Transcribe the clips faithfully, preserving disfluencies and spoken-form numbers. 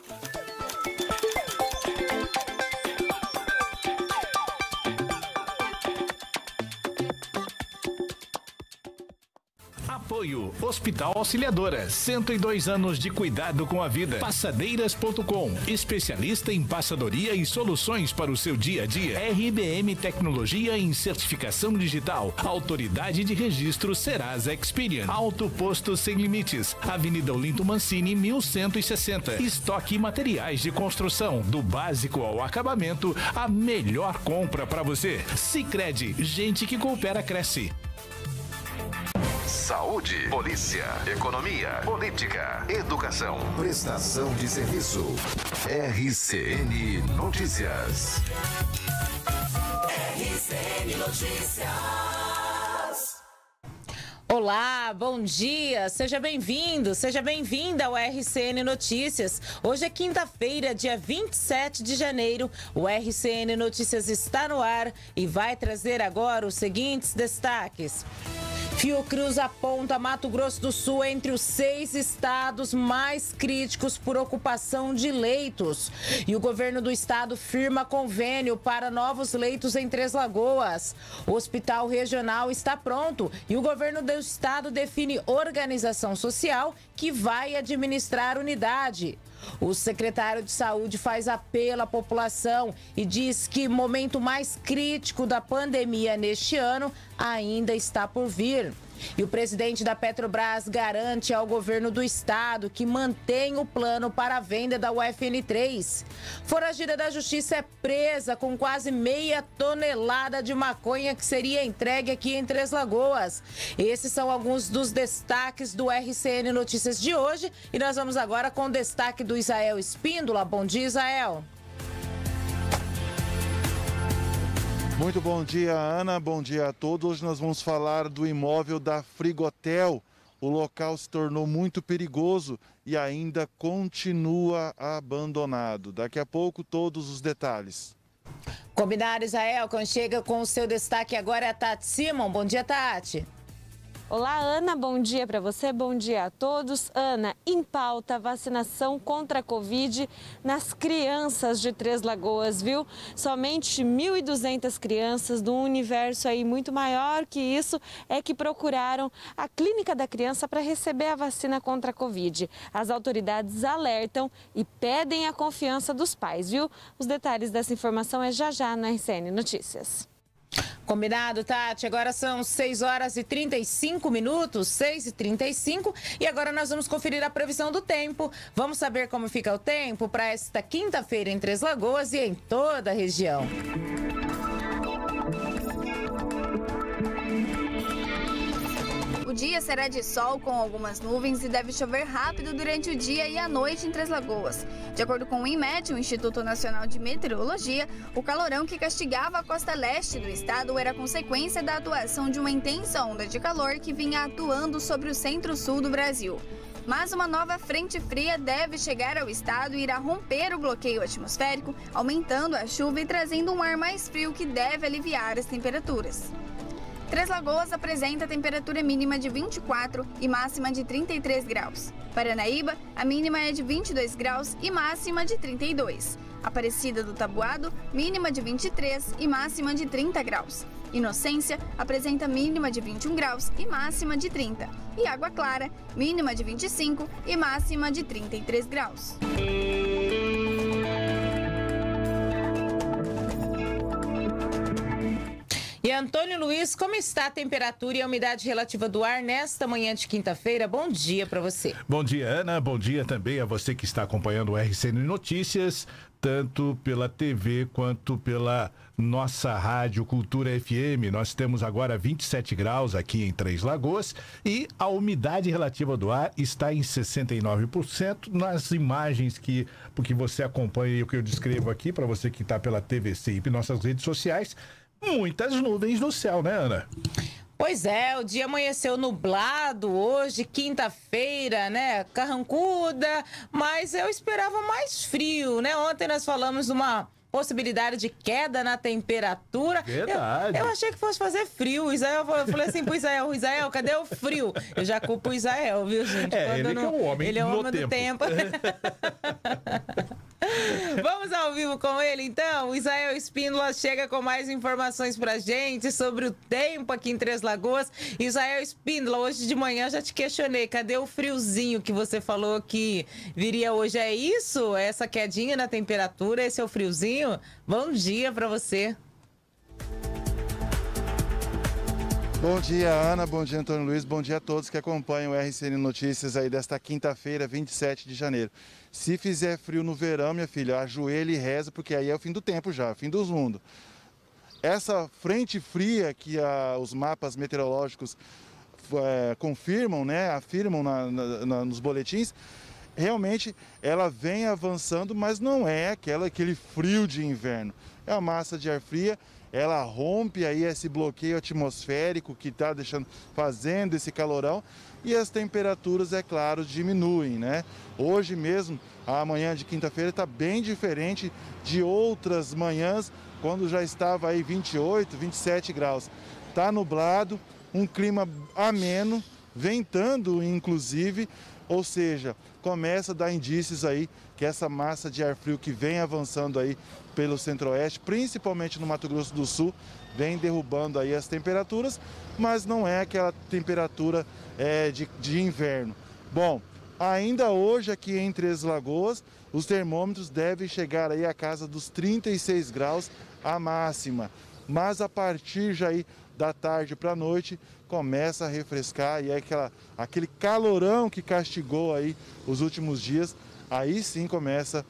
Apoio Hospital Auxiliadora, cento e dois anos de cuidado com a vida. Passadeiras ponto com, especialista em passadoria e soluções para o seu dia a dia. R B M Tecnologia em Certificação Digital, Autoridade de Registro Serasa Experian. Auto Posto Sem Limites, Avenida Olinto Mancini, mil cento e sessenta. Estoque Materiais de Construção, do básico ao acabamento, a melhor compra para você. Sicredi, gente que coopera cresce. Saúde, polícia, economia, política, educação, prestação de serviço. R C N Notícias. R C N Notícias. Olá, bom dia, seja bem-vindo, seja bem-vinda ao R C N Notícias. Hoje é quinta-feira, dia vinte e sete de janeiro. O R C N Notícias está no ar e vai trazer agora os seguintes destaques. Fiocruz aponta Mato Grosso do Sul entre os seis estados mais críticos por ocupação de leitos. E o governo do estado firma convênio para novos leitos em Três Lagoas. O hospital regional está pronto e o governo do estado define organização social que vai administrar a unidade. O secretário de Saúde faz apelo à população e diz que o momento mais crítico da pandemia neste ano ainda está por vir. E o presidente da Petrobras garante ao governo do estado que mantém o plano para a venda da U F N três. Foragida da Justiça é presa com quase meia tonelada de maconha que seria entregue aqui em Três Lagoas. Esses são alguns dos destaques do R C N Notícias de hoje e nós vamos agora com o destaque do Israel Espíndola. Bom dia, Israel. Muito bom dia, Ana. Bom dia a todos. Hoje nós vamos falar do imóvel da Frigotel. O local se tornou muito perigoso e ainda continua abandonado. Daqui a pouco, todos os detalhes. Combinado, Israel. Quem chega com o seu destaque agora é a Tati Simon. Bom dia, Tati. Olá, Ana, bom dia para você, bom dia a todos. Ana, em pauta, vacinação contra a Covid nas crianças de Três Lagoas, viu? Somente mil e duzentas crianças, de um universo aí muito maior que isso, é que procuraram a Clínica da Criança para receber a vacina contra a Covid. As autoridades alertam e pedem a confiança dos pais, viu? Os detalhes dessa informação é já já na R C N Notícias. Combinado, Tati. Agora são seis horas e trinta e cinco minutos, seis e trinta e cinco, e agora nós vamos conferir a previsão do tempo. Vamos saber como fica o tempo para esta quinta-feira em Três Lagoas e em toda a região. O dia será de sol com algumas nuvens e deve chover rápido durante o dia e a noite em Três Lagoas. De acordo com o INMET, o Instituto Nacional de Meteorologia, o calorão que castigava a costa leste do estado era consequência da atuação de uma intensa onda de calor que vinha atuando sobre o centro-sul do Brasil. Mas uma nova frente fria deve chegar ao estado e irá romper o bloqueio atmosférico, aumentando a chuva e trazendo um ar mais frio que deve aliviar as temperaturas. Três Lagoas apresenta temperatura mínima de vinte e quatro e máxima de trinta e três graus. Paranaíba, a mínima é de vinte e dois graus e máxima de trinta e dois. Aparecida do Taboado, mínima de vinte e três e máxima de trinta graus. Inocência apresenta mínima de vinte e um graus e máxima de trinta. E Água Clara, mínima de vinte e cinco e máxima de trinta e três graus. E Antônio Luiz, como está a temperatura e a umidade relativa do ar nesta manhã de quinta-feira? Bom dia para você. Bom dia, Ana. Bom dia também a você que está acompanhando o R C N Notícias, tanto pela T V quanto pela nossa rádio Cultura F M. Nós temos agora vinte e sete graus aqui em Três Lagoas e a umidade relativa do ar está em sessenta e nove por cento. Nas imagens que, porque você acompanha e o que eu descrevo aqui, para você que está pela T V C e nossas redes sociais, muitas nuvens no céu, né, Ana? Pois é, o dia amanheceu nublado hoje, quinta-feira, né? Carrancuda, mas eu esperava mais frio, né? Ontem nós falamos de uma possibilidade de queda na temperatura. Verdade. Eu, eu achei que fosse fazer frio. Isael, eu falei assim pro Isael, Isael, cadê o frio? Eu já culpo o Isael, viu, gente? É, Quando ele não, que é um homem ele é um no homem do tempo. tempo. Vamos ao vivo com ele, então. O Isael Espíndola chega com mais informações pra gente sobre o tempo aqui em Três Lagoas. Isael Espíndola, hoje de manhã já te questionei, cadê o friozinho que você falou que viria hoje? É isso? Essa quedinha na temperatura, esse é o friozinho? Bom dia pra você. Bom dia, Ana. Bom dia, Antônio Luiz. Bom dia a todos que acompanham o R C N Notícias aí desta quinta-feira, vinte e sete de janeiro. Se fizer frio no verão, minha filha, ajoelha e reza, porque aí é o fim do tempo já, fim dos mundos. Essa frente fria que a, os mapas meteorológicos é, confirmam, né, afirmam na, na, na, nos boletins, realmente ela vem avançando, mas não é aquela, aquele frio de inverno. É uma massa de ar fria, ela rompe aí esse bloqueio atmosférico que está deixando, fazendo esse calorão, e as temperaturas, é claro, diminuem, né? Hoje mesmo, a manhã de quinta-feira está bem diferente de outras manhãs, quando já estava aí vinte e oito, vinte e sete graus. Está nublado, um clima ameno, ventando inclusive, ou seja, começa a dar indícios aí que essa massa de ar frio que vem avançando aí pelo centro-oeste, principalmente no Mato Grosso do Sul, vem derrubando aí as temperaturas, mas não é aquela temperatura é, de, de inverno. Bom, ainda hoje aqui em Três Lagoas, os termômetros devem chegar aí à casa dos trinta e seis graus a máxima, mas a partir já aí da tarde para a noite começa a refrescar e é aquela, aquele calorão que castigou aí os últimos dias, aí sim começa,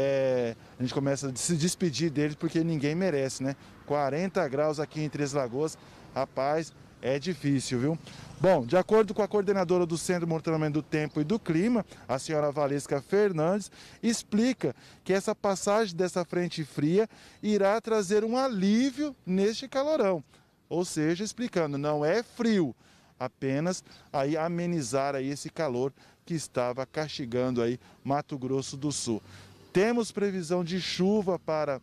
é, a gente começa a se despedir deles porque ninguém merece, né? quarenta graus aqui em Três Lagoas, rapaz, é difícil, viu? Bom, de acordo com a coordenadora do Centro de Monitoramento do Tempo e do Clima, a senhora Valesca Fernandes, explica que essa passagem dessa frente fria irá trazer um alívio neste calorão. Ou seja, explicando, não é frio, apenas aí amenizar aí esse calor que estava castigando aí Mato Grosso do Sul. Temos previsão de chuva para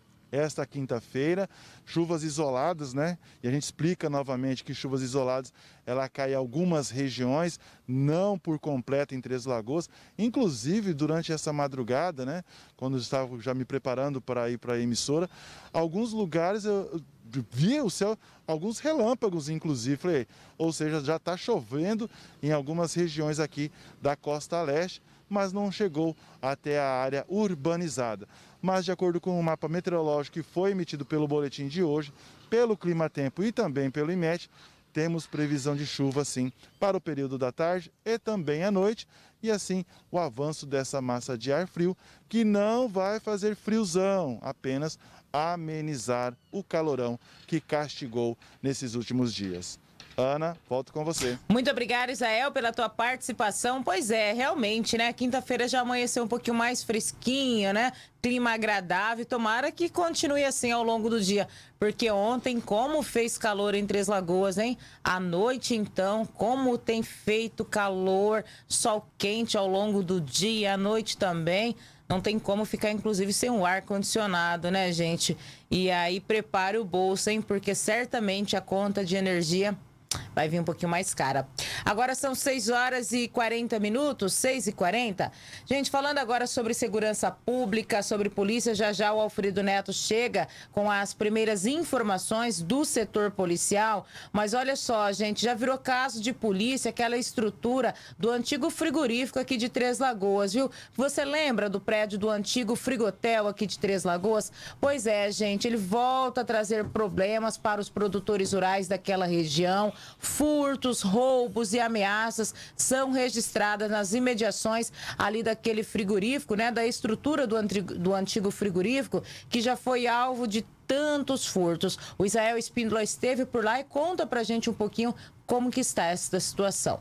esta quinta-feira, chuvas isoladas, né? E a gente explica novamente que chuvas isoladas, ela cai em algumas regiões, não por completo em Três Lagoas, inclusive durante essa madrugada, né? Quando eu estava já me preparando para ir para a emissora, alguns lugares eu vi o céu, alguns relâmpagos inclusive, falei, ou seja, já está chovendo em algumas regiões aqui da costa leste, mas não chegou até a área urbanizada. Mas de acordo com o mapa meteorológico que foi emitido pelo boletim de hoje, pelo Climatempo e também pelo IMET, temos previsão de chuva sim para o período da tarde e também à noite, e assim o avanço dessa massa de ar frio, que não vai fazer friozão, apenas amenizar o calorão que castigou nesses últimos dias. Ana, volto com você. Muito obrigada, Isael, pela tua participação. Pois é, realmente, né? Quinta-feira já amanheceu um pouquinho mais fresquinho, né? Clima agradável. Tomara que continue assim ao longo do dia. Porque ontem, como fez calor em Três Lagoas, hein? À noite, então, como tem feito calor, sol quente ao longo do dia, à noite também. Não tem como ficar, inclusive, sem um ar-condicionado, né, gente? E aí, prepare o bolso, hein? Porque certamente a conta de energia vai vir um pouquinho mais cara. Agora são seis horas e quarenta minutos, seis e quarenta. Gente, falando agora sobre segurança pública, sobre polícia, já já o Alfredo Neto chega com as primeiras informações do setor policial. Mas olha só, gente, já virou caso de polícia aquela estrutura do antigo frigorífico aqui de Três Lagoas, viu? Você lembra do prédio do antigo Frigotel aqui de Três Lagoas? Pois é, gente, ele volta a trazer problemas para os produtores rurais daquela região. Furtos, roubos e ameaças são registradas nas imediações ali daquele frigorífico, né? Da estrutura do antigo, do antigo frigorífico, que já foi alvo de tantos furtos. O Isael Espíndola esteve por lá e conta pra gente um pouquinho como que está essa situação.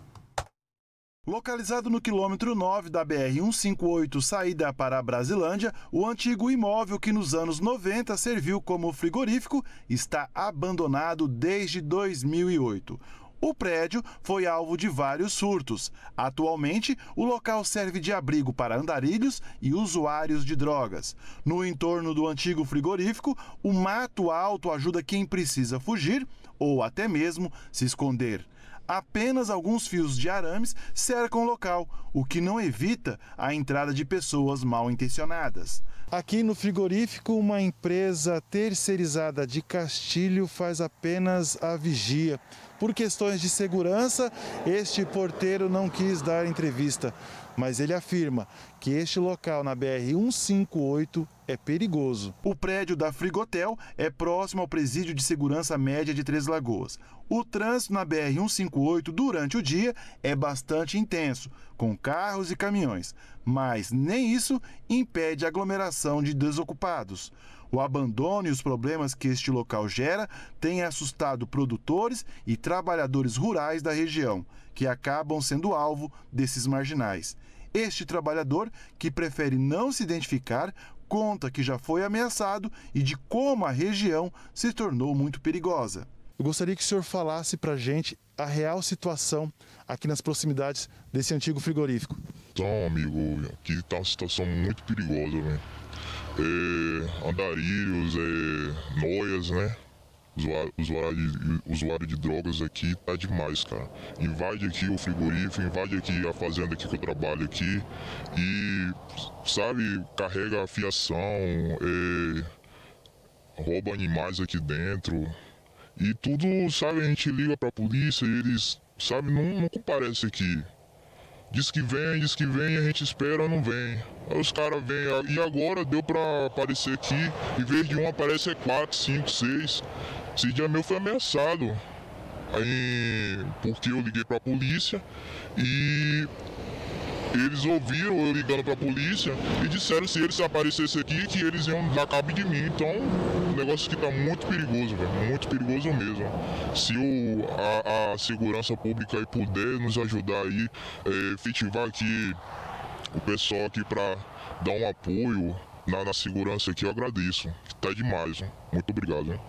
Localizado no quilômetro nove da B R cento e cinquenta e oito, saída para a Brasilândia, o antigo imóvel que nos anos noventa serviu como frigorífico está abandonado desde dois mil e oito. O prédio foi alvo de vários furtos. Atualmente, o local serve de abrigo para andarilhos e usuários de drogas. No entorno do antigo frigorífico, o mato alto ajuda quem precisa fugir ou até mesmo se esconder. Apenas alguns fios de arames cercam o local, o que não evita a entrada de pessoas mal intencionadas. Aqui no frigorífico, uma empresa terceirizada de Castilho faz apenas a vigia. Por questões de segurança, este porteiro não quis dar entrevista, mas ele afirma que este local na B R cento e cinquenta e oito é perigoso. O prédio da Frigotel é próximo ao presídio de segurança média de Três Lagoas. O trânsito na B R cento e cinquenta e oito durante o dia é bastante intenso, com carros e caminhões, mas nem isso impede a aglomeração de desocupados. O abandono e os problemas que este local gera têm assustado produtores e trabalhadores rurais da região, que acabam sendo alvo desses marginais. Este trabalhador, que prefere não se identificar, conta que já foi ameaçado e de como a região se tornou muito perigosa. Eu gostaria que o senhor falasse para a gente a real situação aqui nas proximidades desse antigo frigorífico. Então, amigo, aqui está uma situação muito perigosa, né? É, andarilhos, é, noias, né? Usuário, usuário, de, usuário de drogas aqui tá demais, cara. Invade aqui o frigorífico, invade aqui a fazenda aqui que eu trabalho aqui e, sabe, carrega a fiação, é, rouba animais aqui dentro e tudo, sabe, a gente liga pra polícia e eles, sabe, não, não comparecem aqui. Diz que vem, diz que vem, a gente espera, não vem. Aí os caras vêm, e agora deu pra aparecer aqui, em vez de um aparece quatro, cinco, seis. Esse dia meu foi ameaçado, aí, porque eu liguei pra polícia e eles ouviram eu ligando pra polícia e disseram se eles aparecessem aqui que eles iam dar cabo de mim. Então o negócio aqui tá muito perigoso, velho, muito perigoso mesmo. Se o, a, a segurança pública aí puder nos ajudar aí, é, efetivar aqui o pessoal aqui pra dar um apoio na, na segurança aqui, eu agradeço. Tá demais, né? Muito obrigado, né?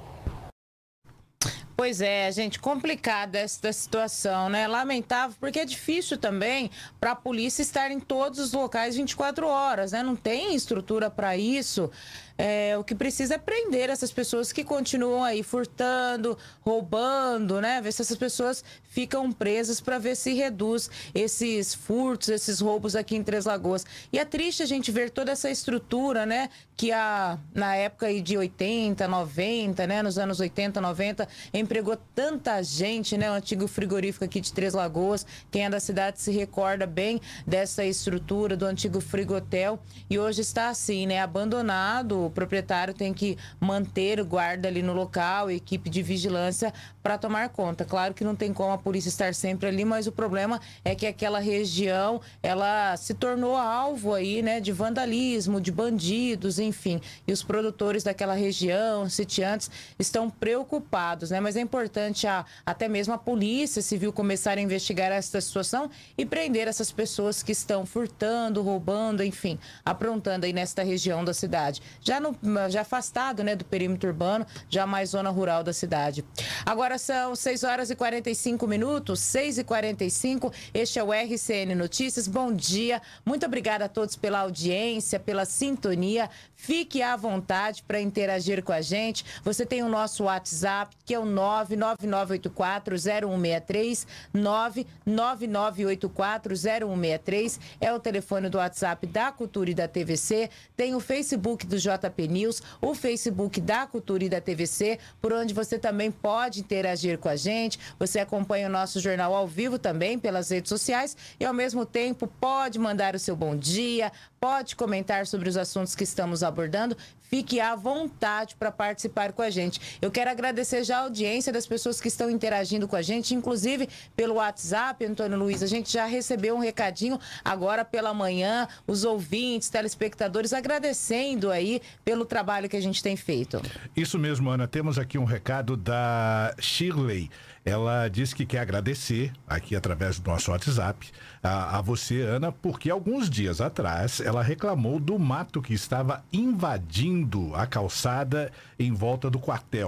Pois é, gente, complicada esta situação, né? Lamentável, porque é difícil também para a polícia estar em todos os locais vinte e quatro horas, né? Não tem estrutura para isso. É, o que precisa é prender essas pessoas que continuam aí furtando, roubando, né? Ver se essas pessoas ficam presas para ver se reduz esses furtos, esses roubos aqui em Três Lagoas. E é triste a gente ver toda essa estrutura, né? Que a, na época aí de oitenta, noventa, né? Nos anos oitenta, noventa, empregou tanta gente, né? O antigo frigorífico aqui de Três Lagoas. Quem é da cidade se recorda bem dessa estrutura do antigo Frigotel. E hoje está assim, né? Abandonado. O proprietário tem que manter o guarda ali no local, equipe de vigilância para tomar conta. Claro que não tem como a polícia estar sempre ali, mas o problema é que aquela região, ela se tornou alvo aí, né, de vandalismo, de bandidos, enfim. E os produtores daquela região, sitiantes, estão preocupados, né? Mas é importante a, até mesmo a polícia civil começar a investigar essa situação e prender essas pessoas que estão furtando, roubando, enfim, aprontando aí nesta região da cidade. Já No, já afastado, né, do perímetro urbano, já mais zona rural da cidade. Agora são seis horas e quarenta e cinco minutos, seis e quarenta e cinco, este é o R C N Notícias. Bom dia, muito obrigada a todos pela audiência, pela sintonia. Fique à vontade para interagir com a gente. Você tem o nosso WhatsApp, que é o nove nove nove oito quatro zero um seis três, nove nove nove oito quatro zero um seis três, é o telefone do WhatsApp da Cultura e da T V C. Tem o Facebook do J P News, o Facebook da Cultura e da T V C, por onde você também pode interagir com a gente. Você acompanha o nosso jornal ao vivo também pelas redes sociais e, ao mesmo tempo, pode mandar o seu bom dia, pode comentar sobre os assuntos que estamos abordando. Fique à vontade para participar com a gente. Eu quero agradecer já a audiência das pessoas que estão interagindo com a gente, inclusive pelo WhatsApp, Antônio Luiz. A gente já recebeu um recadinho agora pela manhã, os ouvintes, telespectadores, agradecendo aí pelo trabalho que a gente tem feito. Isso mesmo, Ana. Temos aqui um recado da Shirley. Ela disse que quer agradecer aqui através do nosso WhatsApp a, a você, Ana, porque alguns dias atrás ela reclamou do mato que estava invadindo a calçada em volta do quartel.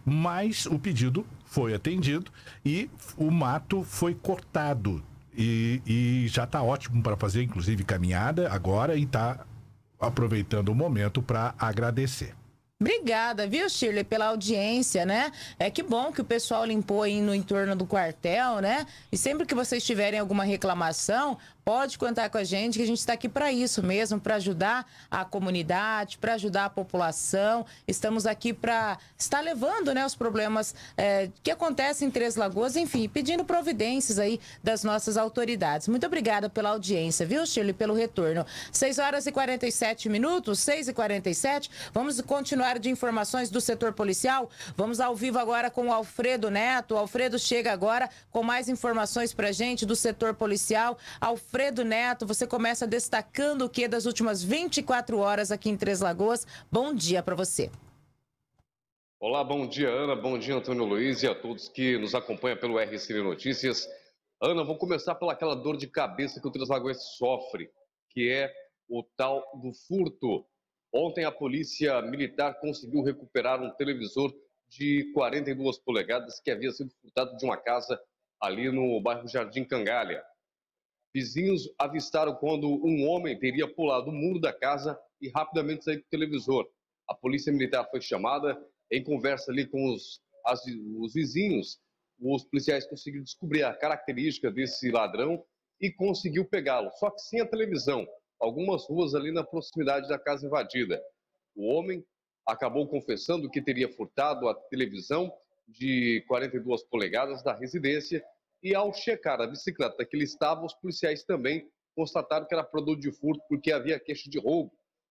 mas o pedido foi atendido e o mato foi cortado. E, e já está ótimo para fazer, inclusive, caminhada agora, e está aproveitando o momento para agradecer. Obrigada, viu, Shirley, pela audiência, né? É que bom que o pessoal limpou aí no entorno do quartel, né? E sempre que vocês tiverem alguma reclamação, pode contar com a gente, que a gente está aqui para isso mesmo, para ajudar a comunidade, para ajudar a população. Estamos aqui para estar levando, né, os problemas é, que acontecem em Três Lagoas, enfim, pedindo providências aí das nossas autoridades. Muito obrigada pela audiência, viu, Shirley, pelo retorno. seis horas e quarenta e sete minutos, seis e quarenta e sete. Vamos continuar de informações do setor policial. Vamos ao vivo agora com o Alfredo Neto. O Alfredo chega agora com mais informações pra gente do setor policial. Alfredo Neto, você começa destacando o que das últimas vinte e quatro horas aqui em Três Lagoas. Bom dia para você. Olá, bom dia, Ana. Bom dia, Antônio Luiz, e a todos que nos acompanham pelo R C N Notícias. Ana, vou começar pelaquela dor de cabeça que o Três Lagoas sofre, que é o tal do furto. Ontem a polícia militar conseguiu recuperar um televisor de quarenta e duas polegadas que havia sido furtado de uma casa ali no bairro Jardim Cangalha. Vizinhos avistaram quando um homem teria pulado o muro da casa e rapidamente saído com o televisor. A polícia militar foi chamada, em conversa ali com os, as, os vizinhos, os policiais conseguiram descobrir a característica desse ladrão e conseguiu pegá-lo, só que sem a televisão. Algumas ruas ali na proximidade da casa invadida. O homem acabou confessando que teria furtado a televisão de quarenta e duas polegadas da residência e, ao checar a bicicleta que ele estava, os policiais também constataram que era produto de furto porque havia queixa de roubo.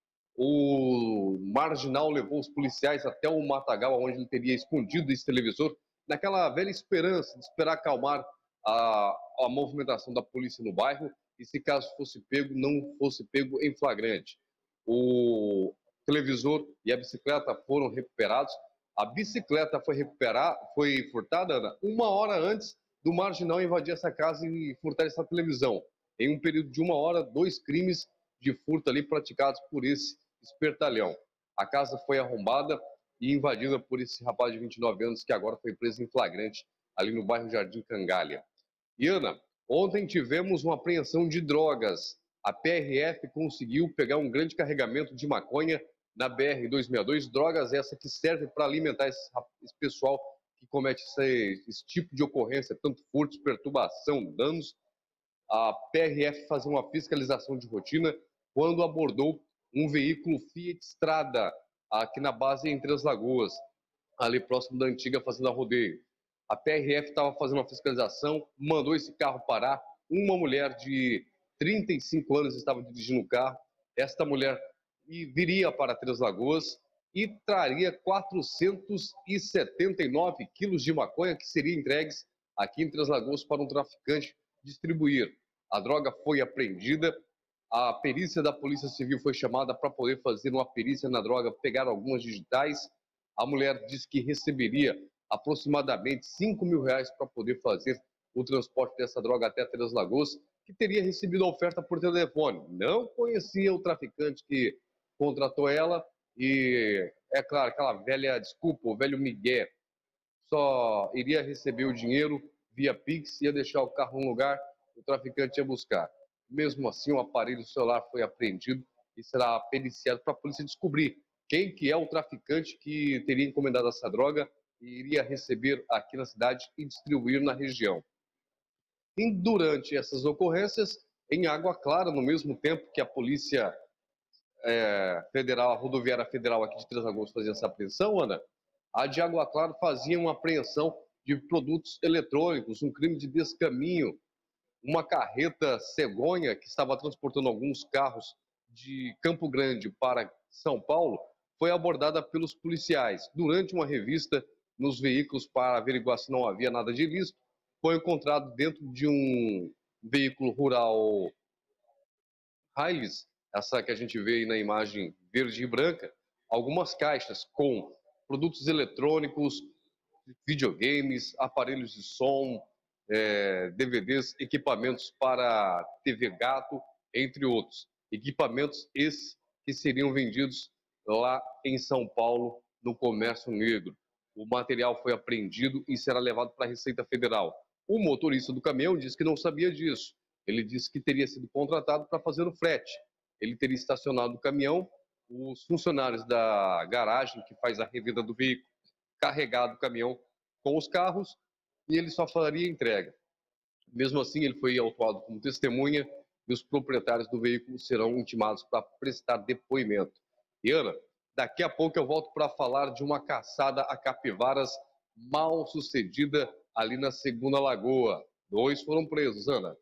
O marginal levou os policiais até o matagal onde ele teria escondido esse televisor, naquela velha esperança de esperar acalmar a, a movimentação da polícia no bairro, e se caso fosse pego, não fosse pego em flagrante. O televisor e a bicicleta foram recuperados. A bicicleta foi recuperada, foi furtada, Ana, uma hora antes do marginal invadir essa casa e furtar essa televisão. Em um período de uma hora, dois crimes de furto ali praticados por esse espertalhão. A casa foi arrombada e invadida por esse rapaz de vinte e nove anos que agora foi preso em flagrante ali no bairro Jardim Cangalha. E, Ana, ontem tivemos uma apreensão de drogas. A P R F conseguiu pegar um grande carregamento de maconha na B R duzentos e sessenta e dois, drogas essa que serve para alimentar esse, esse pessoal que comete esse, esse tipo de ocorrência, tanto furtos, perturbação, danos. A P R F fazia uma fiscalização de rotina quando abordou um veículo Fiat Strada aqui na base em Três Lagoas, ali próximo da antiga Fazenda Rodeio. A P R F estava fazendo uma fiscalização, mandou esse carro parar. Uma mulher de trinta e cinco anos estava dirigindo o carro. Esta mulher viria para Três Lagoas e traria quatrocentos e setenta e nove quilos de maconha que seriam entregues aqui em Três Lagoas para um traficante distribuir. A droga foi apreendida. A perícia da Polícia Civil foi chamada para poder fazer uma perícia na droga, pegar algumas digitais. A mulher disse que receberia aproximadamente cinco mil reais para poder fazer o transporte dessa droga até Três Lagoas, que teria recebido a oferta por telefone. Não conhecia o traficante que contratou ela e, é claro, aquela velha desculpa, o velho migué, só iria receber o dinheiro via Pix, ia deixar o carro no lugar, o traficante ia buscar. Mesmo assim, o aparelho celular foi apreendido e será periciado para a polícia descobrir quem que é o traficante que teria encomendado essa droga e iria receber aqui na cidade e distribuir na região. E durante essas ocorrências, em Água Clara, no mesmo tempo que a Polícia é, Federal, a Rodoviária Federal aqui de Três Lagoas fazia essa apreensão, Ana, a de Água Clara fazia uma apreensão de produtos eletrônicos, um crime de descaminho. Uma carreta cegonha que estava transportando alguns carros de Campo Grande para São Paulo foi abordada pelos policiais. Durante uma revista nos veículos para averiguar se não havia nada de ilícito, foi encontrado dentro de um veículo rural Hilux, essa que a gente vê aí na imagem verde e branca, algumas caixas com produtos eletrônicos, videogames, aparelhos de som, é, D V Ds, equipamentos para T V Gato, entre outros. Equipamentos esses que seriam vendidos lá em São Paulo, no comércio negro. O material foi apreendido e será levado para a Receita Federal. O motorista do caminhão disse que não sabia disso. Ele disse que teria sido contratado para fazer o frete. Ele teria estacionado o caminhão, os funcionários da garagem que faz a revenda do veículo carregado o caminhão com os carros e ele só faria entrega. Mesmo assim, ele foi autuado como testemunha e os proprietários do veículo serão intimados para prestar depoimento. E Ana, daqui a pouco eu volto para falar de uma caçada a capivaras mal sucedida ali na Segunda Lagoa. Dois foram presos, Ana.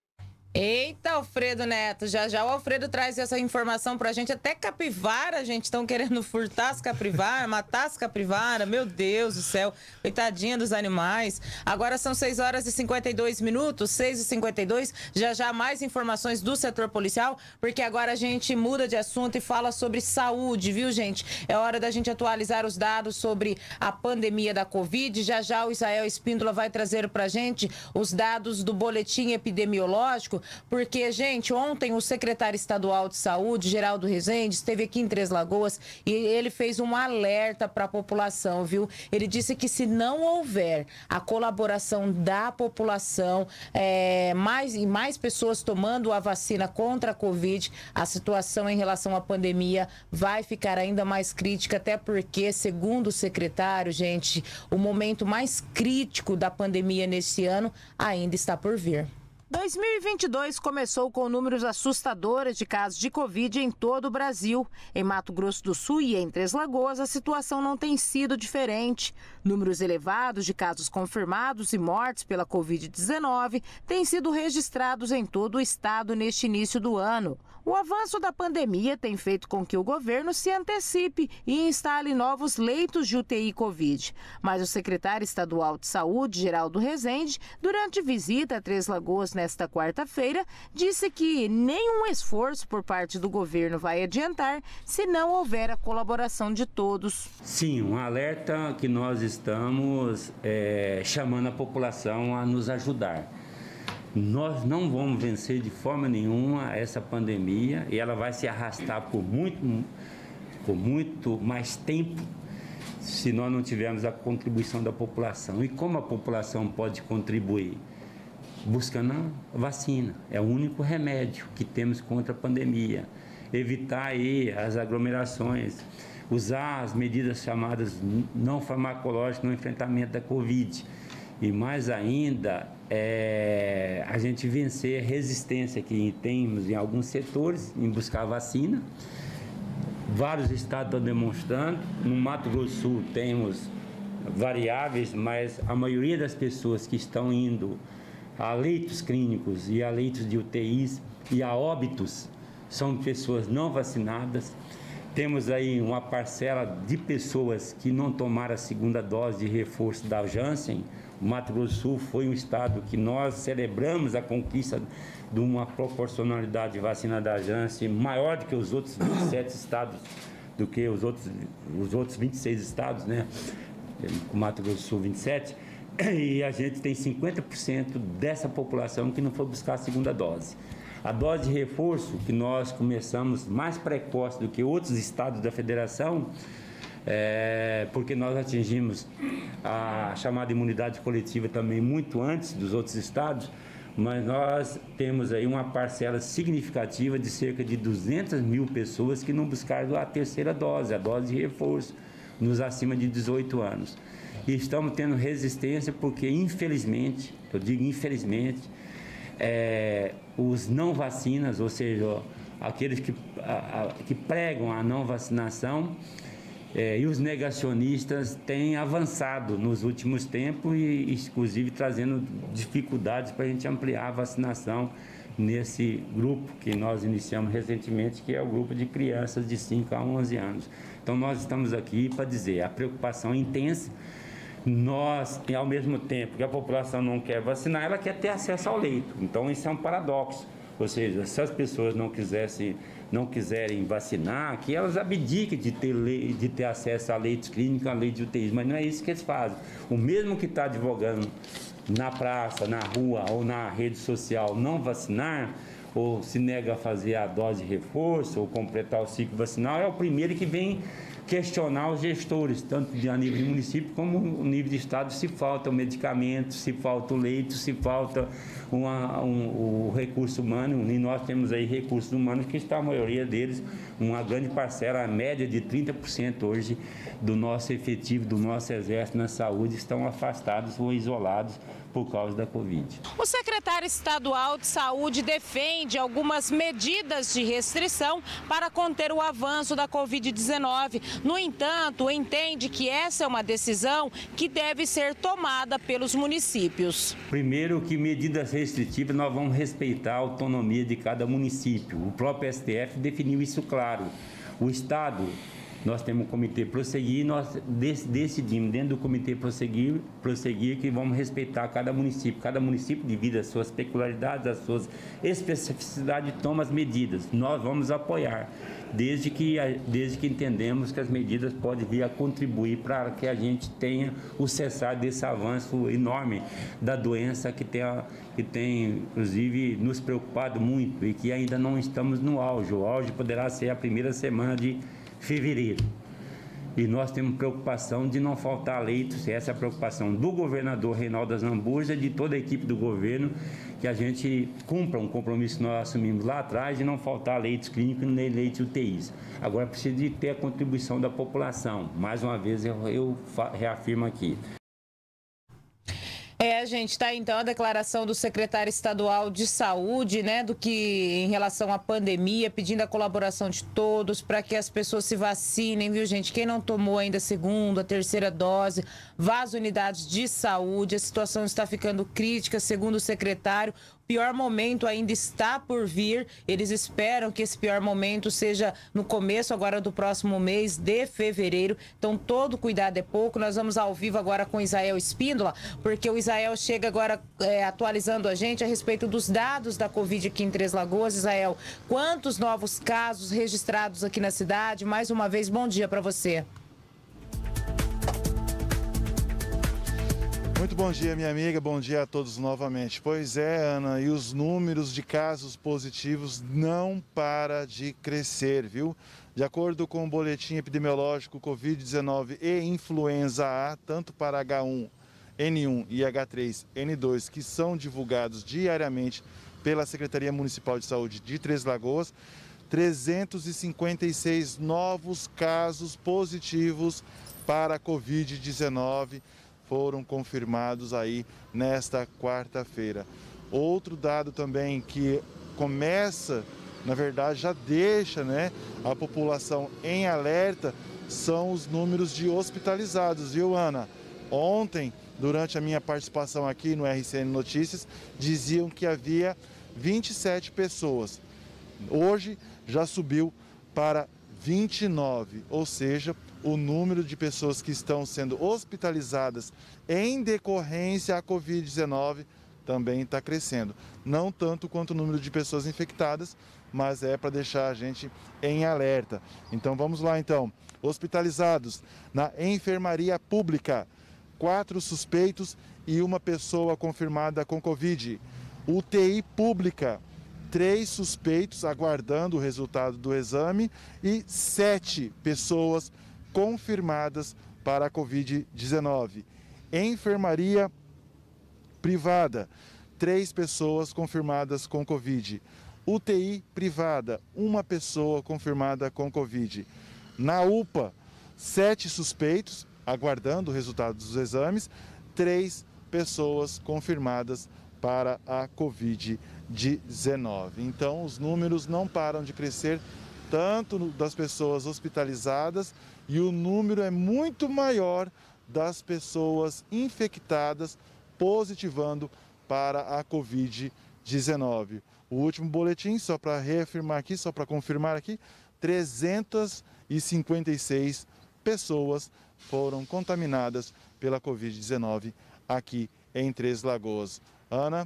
Eita, Alfredo Neto, já já o Alfredo traz essa informação pra gente. Até capivara, gente, estão querendo furtar as capivaras, matar as capivaras. Meu Deus do céu, coitadinha dos animais. Agora são seis horas e cinquenta e dois minutos, seis e cinquenta e dois. Já já mais informações do setor policial, porque agora a gente muda de assunto e fala sobre saúde, viu, gente? É hora da gente atualizar os dados sobre a pandemia da Covid. Já já o Israel Espíndola vai trazer pra gente os dados do boletim epidemiológico. Porque, gente, ontem o secretário estadual de saúde, Geraldo Rezende, esteve aqui em Três Lagoas e ele fez um alerta para a população, viu? Ele disse que se não houver a colaboração da população, é, mais e mais pessoas tomando a vacina contra a Covid, a situação em relação à pandemia vai ficar ainda mais crítica, até porque, segundo o secretário, gente, o momento mais crítico da pandemia nesse ano ainda está por vir. dois mil e vinte e dois começou com números assustadores de casos de Covid em todo o Brasil. Em Mato Grosso do Sul e em Três Lagoas, a situação não tem sido diferente. Números elevados de casos confirmados e mortes pela Covid dezenove têm sido registrados em todo o estado neste início do ano. O avanço da pandemia tem feito com que o governo se antecipe e instale novos leitos de U T I Covid. Mas o secretário estadual de saúde, Geraldo Rezende, durante visita a Três Lagoas nesta quarta-feira, disse que nenhum esforço por parte do governo vai adiantar se não houver a colaboração de todos. Sim, um alerta que nós estamos é, chamando a população a nos ajudar. Nós não vamos vencer de forma nenhuma essa pandemia e ela vai se arrastar por muito, por muito mais tempo se nós não tivermos a contribuição da população. E como a população pode contribuir? Buscando a vacina. É o único remédio que temos contra a pandemia. Evitar aí as aglomerações, usar as medidas chamadas não farmacológicas no enfrentamento da Covid. E mais ainda, é, a gente vencer a resistência que temos em alguns setores em buscar a vacina. Vários estados estão demonstrando. No Mato Grosso do Sul temos variáveis, mas a maioria das pessoas que estão indo a leitos clínicos e a leitos de U T Is e a óbitos são pessoas não vacinadas. Temos aí uma parcela de pessoas que não tomaram a segunda dose de reforço da Janssen. O Mato Grosso do Sul foi um estado que nós celebramos a conquista de uma proporcionalidade de vacina da Janssen maior do que os outros vinte e sete estados, do que os outros, os outros vinte e seis estados, né? O Mato Grosso do Sul vinte e sete. E a gente tem cinquenta por cento dessa população que não foi buscar a segunda dose. A dose de reforço, que nós começamos mais precoce do que outros estados da federação, é, porque nós atingimos a chamada imunidade coletiva também muito antes dos outros estados, mas nós temos aí uma parcela significativa de cerca de duzentas mil pessoas que não buscaram a terceira dose, a dose de reforço, nos acima de dezoito anos. E estamos tendo resistência porque, infelizmente, eu digo infelizmente, é, os não vacinas, ou seja, aqueles que, a, a, que pregam a não vacinação, é, e os negacionistas têm avançado nos últimos tempos e, inclusive, trazendo dificuldades para a gente ampliar a vacinação nesse grupo que nós iniciamos recentemente, que é o grupo de crianças de cinco a onze anos. Então, nós estamos aqui para dizer, a preocupação é intensa. Nós, e ao mesmo tempo que a população não quer vacinar, ela quer ter acesso ao leito. Então, isso é um paradoxo. Ou seja, se as pessoas não, quisessem, não quiserem vacinar, que elas abdiquem de ter, lei, de ter acesso a leitos clínicos, a lei de U T Is, mas não é isso que eles fazem. O mesmo que está advogando na praça, na rua ou na rede social não vacinar, ou se nega a fazer a dose de reforço ou completar o ciclo vacinal, é o primeiro que vem questionar os gestores, tanto a nível de município como no nível de estado, se falta medicamento, se falta leito, se falta uma, um, o recurso humano, e nós temos aí recursos humanos que está a maioria deles, uma grande parcela, a média de trinta por cento hoje do nosso efetivo, do nosso exército na saúde, estão afastados ou isolados por causa da Covid. O secretário estadual de saúde defende algumas medidas de restrição para conter o avanço da Covid dezenove. No entanto, entende que essa é uma decisão que deve ser tomada pelos municípios. Primeiro, que medidas restritivas nós vamos respeitar a autonomia de cada município. O próprio S T F definiu isso claro. O Estado, nós temos um comitê prosseguir, nós decidimos dentro do comitê prosseguir, prosseguir que vamos respeitar cada município. Cada município, devido às suas peculiaridades, às suas especificidades, toma as medidas. Nós vamos apoiar, desde que, desde que entendemos que as medidas podem vir a contribuir para que a gente tenha o cessar desse avanço enorme da doença que tem, que tem, inclusive, nos preocupado muito e que ainda não estamos no auge. O auge poderá ser a primeira semana de fevereiro. E nós temos preocupação de não faltar leitos, essa é a preocupação do governador Reinaldo Azambuja, de toda a equipe do governo, que a gente cumpra um compromisso que nós assumimos lá atrás de não faltar leitos clínicos nem leitos U T Is. Agora precisa de ter a contribuição da população. Mais uma vez eu, eu reafirmo aqui. É, gente, tá então a declaração do secretário estadual de saúde, né, do que em relação à pandemia, pedindo a colaboração de todos para que as pessoas se vacinem, viu, gente? Quem não tomou ainda a segunda, a terceira dose, vá às unidades de saúde. A situação está ficando crítica, segundo o secretário. O pior momento ainda está por vir. Eles esperam que esse pior momento seja no começo agora do próximo mês de fevereiro. Então, todo cuidado é pouco. Nós vamos ao vivo agora com Isael Espíndola, porque o Isael chega agora é, atualizando a gente a respeito dos dados da Covid aqui em Três Lagoas. Isael, quantos novos casos registrados aqui na cidade? Mais uma vez, bom dia para você. Muito bom dia, minha amiga, bom dia a todos novamente. Pois é, Ana, e os números de casos positivos não param de crescer, viu? De acordo com o boletim epidemiológico Covid dezenove e influenza A, tanto para H um N um e H três N dois, que são divulgados diariamente pela Secretaria Municipal de Saúde de Três Lagoas, trezentos e cinquenta e seis novos casos positivos para a Covid dezenove foram confirmados aí nesta quarta-feira. Outro dado também que começa, na verdade, já deixa, né, a população em alerta, são os números de hospitalizados, viu, Ana? Ontem, durante a minha participação aqui no R C N Notícias, diziam que havia vinte e sete pessoas. Hoje já subiu para vinte e nove, ou seja, o número de pessoas que estão sendo hospitalizadas em decorrência à Covid dezenove também está crescendo. Não tanto quanto o número de pessoas infectadas, mas é para deixar a gente em alerta. Então vamos lá então. Hospitalizados na enfermaria pública, quatro suspeitos e uma pessoa confirmada com Covid. U T I pública, três suspeitos aguardando o resultado do exame e sete pessoas confirmadas para a Covid dezenove. Enfermaria privada, três pessoas confirmadas com Covid. U T I privada, uma pessoa confirmada com Covid. Na U P A, sete suspeitos aguardando o resultado dos exames, três pessoas confirmadas para a Covid dezenove. Então, os números não param de crescer, tanto das pessoas hospitalizadas, e o número é muito maior das pessoas infectadas, positivando para a Covid dezenove. O último boletim, só para reafirmar aqui, só para confirmar aqui, trezentas e cinquenta e seis pessoas foram contaminadas pela Covid dezenove aqui em Três Lagoas. Ana,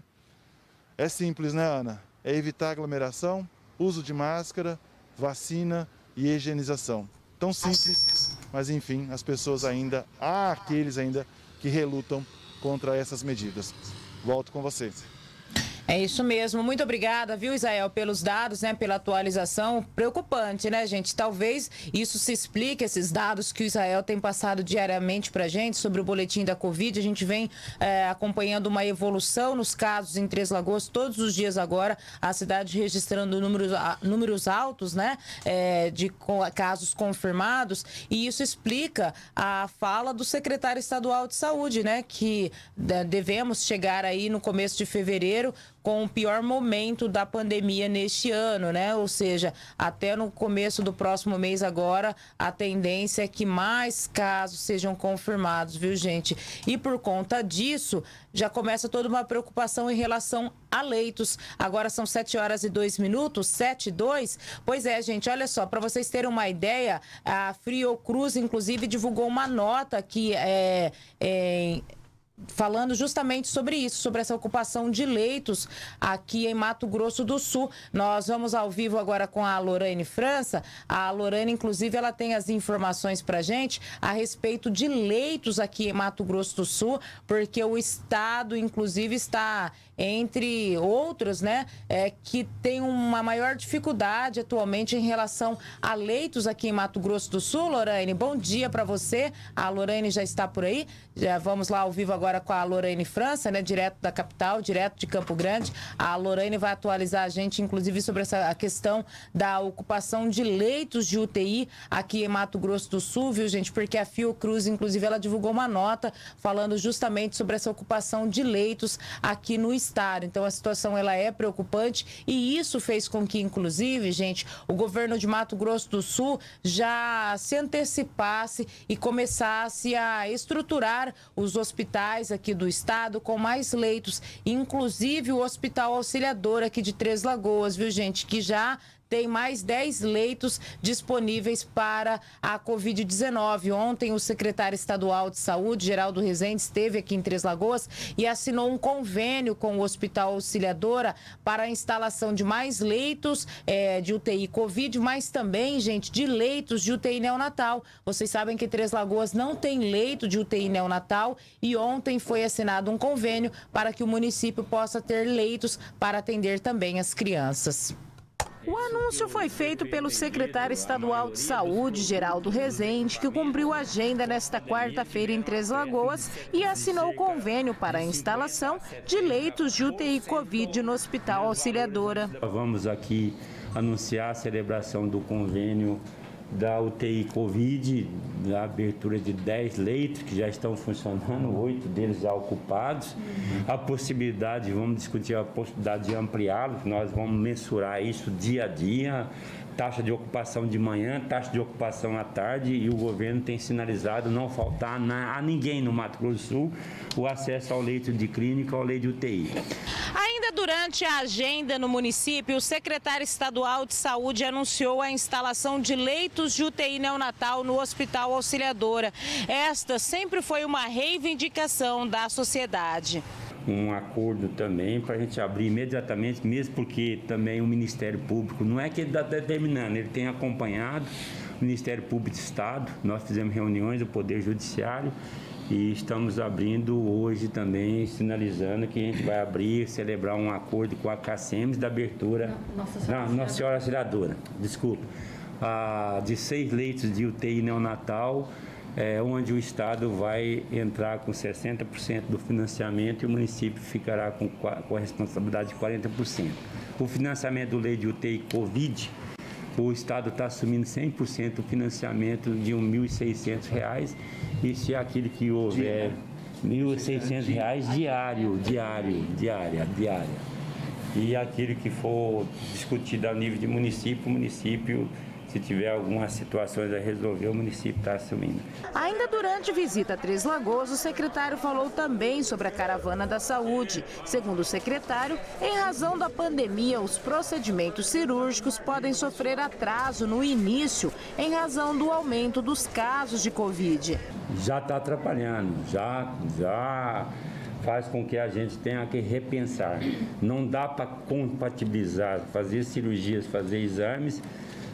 é simples, né, Ana? É evitar aglomeração, uso de máscara, vacina e higienização. Tão simples, mas enfim, as pessoas ainda, há aqueles ainda que relutam contra essas medidas. Volto com você. É isso mesmo. Muito obrigada, viu, Isael, pelos dados, né, pela atualização. Preocupante, né, gente? Talvez isso se explique, esses dados que o Isael tem passado diariamente para a gente sobre o boletim da Covid. A gente vem é, acompanhando uma evolução nos casos em Três Lagoas todos os dias agora. A cidade registrando números, números altos, né, é, de casos confirmados. E isso explica a fala do secretário estadual de saúde, né, que devemos chegar aí no começo de fevereiro com o pior momento da pandemia neste ano, né? Ou seja, até no começo do próximo mês agora, a tendência é que mais casos sejam confirmados, viu, gente? E por conta disso, já começa toda uma preocupação em relação a leitos. Agora são sete horas e dois minutos, sete e dois. Pois é, gente, olha só, para vocês terem uma ideia, a Fiocruz, inclusive, divulgou uma nota que é... é falando justamente sobre isso, sobre essa ocupação de leitos aqui em Mato Grosso do Sul. Nós vamos ao vivo agora com a Lorane França. A Lorane, inclusive, ela tem as informações para a gente a respeito de leitos aqui em Mato Grosso do Sul, porque o estado, inclusive, está entre outros, né, é, que tem uma maior dificuldade atualmente em relação a leitos aqui em Mato Grosso do Sul. Lorane, bom dia para você. A Lorane já está por aí. Já vamos lá ao vivo agora com a Lorane França, né, direto da capital, direto de Campo Grande. A Lorane vai atualizar a gente, inclusive, sobre essa a questão da ocupação de leitos de U T I aqui em Mato Grosso do Sul, viu, gente? Porque a Fiocruz, inclusive, ela divulgou uma nota falando justamente sobre essa ocupação de leitos aqui no estado. Então, a situação ela é preocupante e isso fez com que, inclusive, gente, o governo de Mato Grosso do Sul já se antecipasse e começasse a estruturar os hospitais aqui do estado com mais leitos, inclusive o Hospital Auxiliador aqui de Três Lagoas, viu, gente, que já tem mais dez leitos disponíveis para a covid dezenove. Ontem, o secretário estadual de saúde, Geraldo Rezende, esteve aqui em Três Lagoas e assinou um convênio com o Hospital Auxiliadora para a instalação de mais leitos é, de U T I Covid, mas também, gente, de leitos de U T I neonatal. Vocês sabem que Três Lagoas não tem leito de U T I neonatal e ontem foi assinado um convênio para que o município possa ter leitos para atender também as crianças. O anúncio foi feito pelo secretário estadual de saúde, Geraldo Rezende, que cumpriu a agenda nesta quarta-feira em Três Lagoas e assinou o convênio para a instalação de leitos de U T I Covid no Hospital Auxiliadora. Vamos aqui anunciar a celebração do convênio da U T I Covid, da abertura de dez leitos que já estão funcionando, oito deles já ocupados. A possibilidade, vamos discutir a possibilidade de ampliá-los, nós vamos mensurar isso dia a dia, taxa de ocupação de manhã, taxa de ocupação à tarde, e o governo tem sinalizado não faltar a ninguém no Mato Grosso do Sul o acesso ao leito de clínica ou ao leito de U T I. Ainda durante a agenda no município, o secretário estadual de saúde anunciou a instalação de leitos de U T I neonatal no Hospital Auxiliadora. Esta sempre foi uma reivindicação da sociedade. Um acordo também para a gente abrir imediatamente, mesmo porque também o Ministério Público, não é que ele está determinando, ele tem acompanhado o Ministério Público do Estado, nós fizemos reuniões do Poder Judiciário e estamos abrindo hoje também, sinalizando que a gente vai abrir, celebrar um acordo com a CACEMS da abertura, Nossa Senhora, não, Nossa Senhora Auxiliadora, desculpa, ah, de seis leitos de U T I neonatal, É, onde o Estado vai entrar com sessenta por cento do financiamento e o município ficará com, com a responsabilidade de quarenta por cento. O financiamento do leito de U T I Covid, o Estado está assumindo cem por cento do financiamento de mil e seiscentos reais, e se aquilo que houver mil e seiscentos reais diário, diário, diária, diária. E aquilo que for discutido a nível de município, o município, se tiver algumas situações a resolver, o município está assumindo. Ainda durante a visita a Três Lagoas, o secretário falou também sobre a caravana da saúde. Segundo o secretário, em razão da pandemia, os procedimentos cirúrgicos podem sofrer atraso no início, em razão do aumento dos casos de Covid. Já está atrapalhando, já, já faz com que a gente tenha que repensar. Não dá para compatibilizar, fazer cirurgias, fazer exames,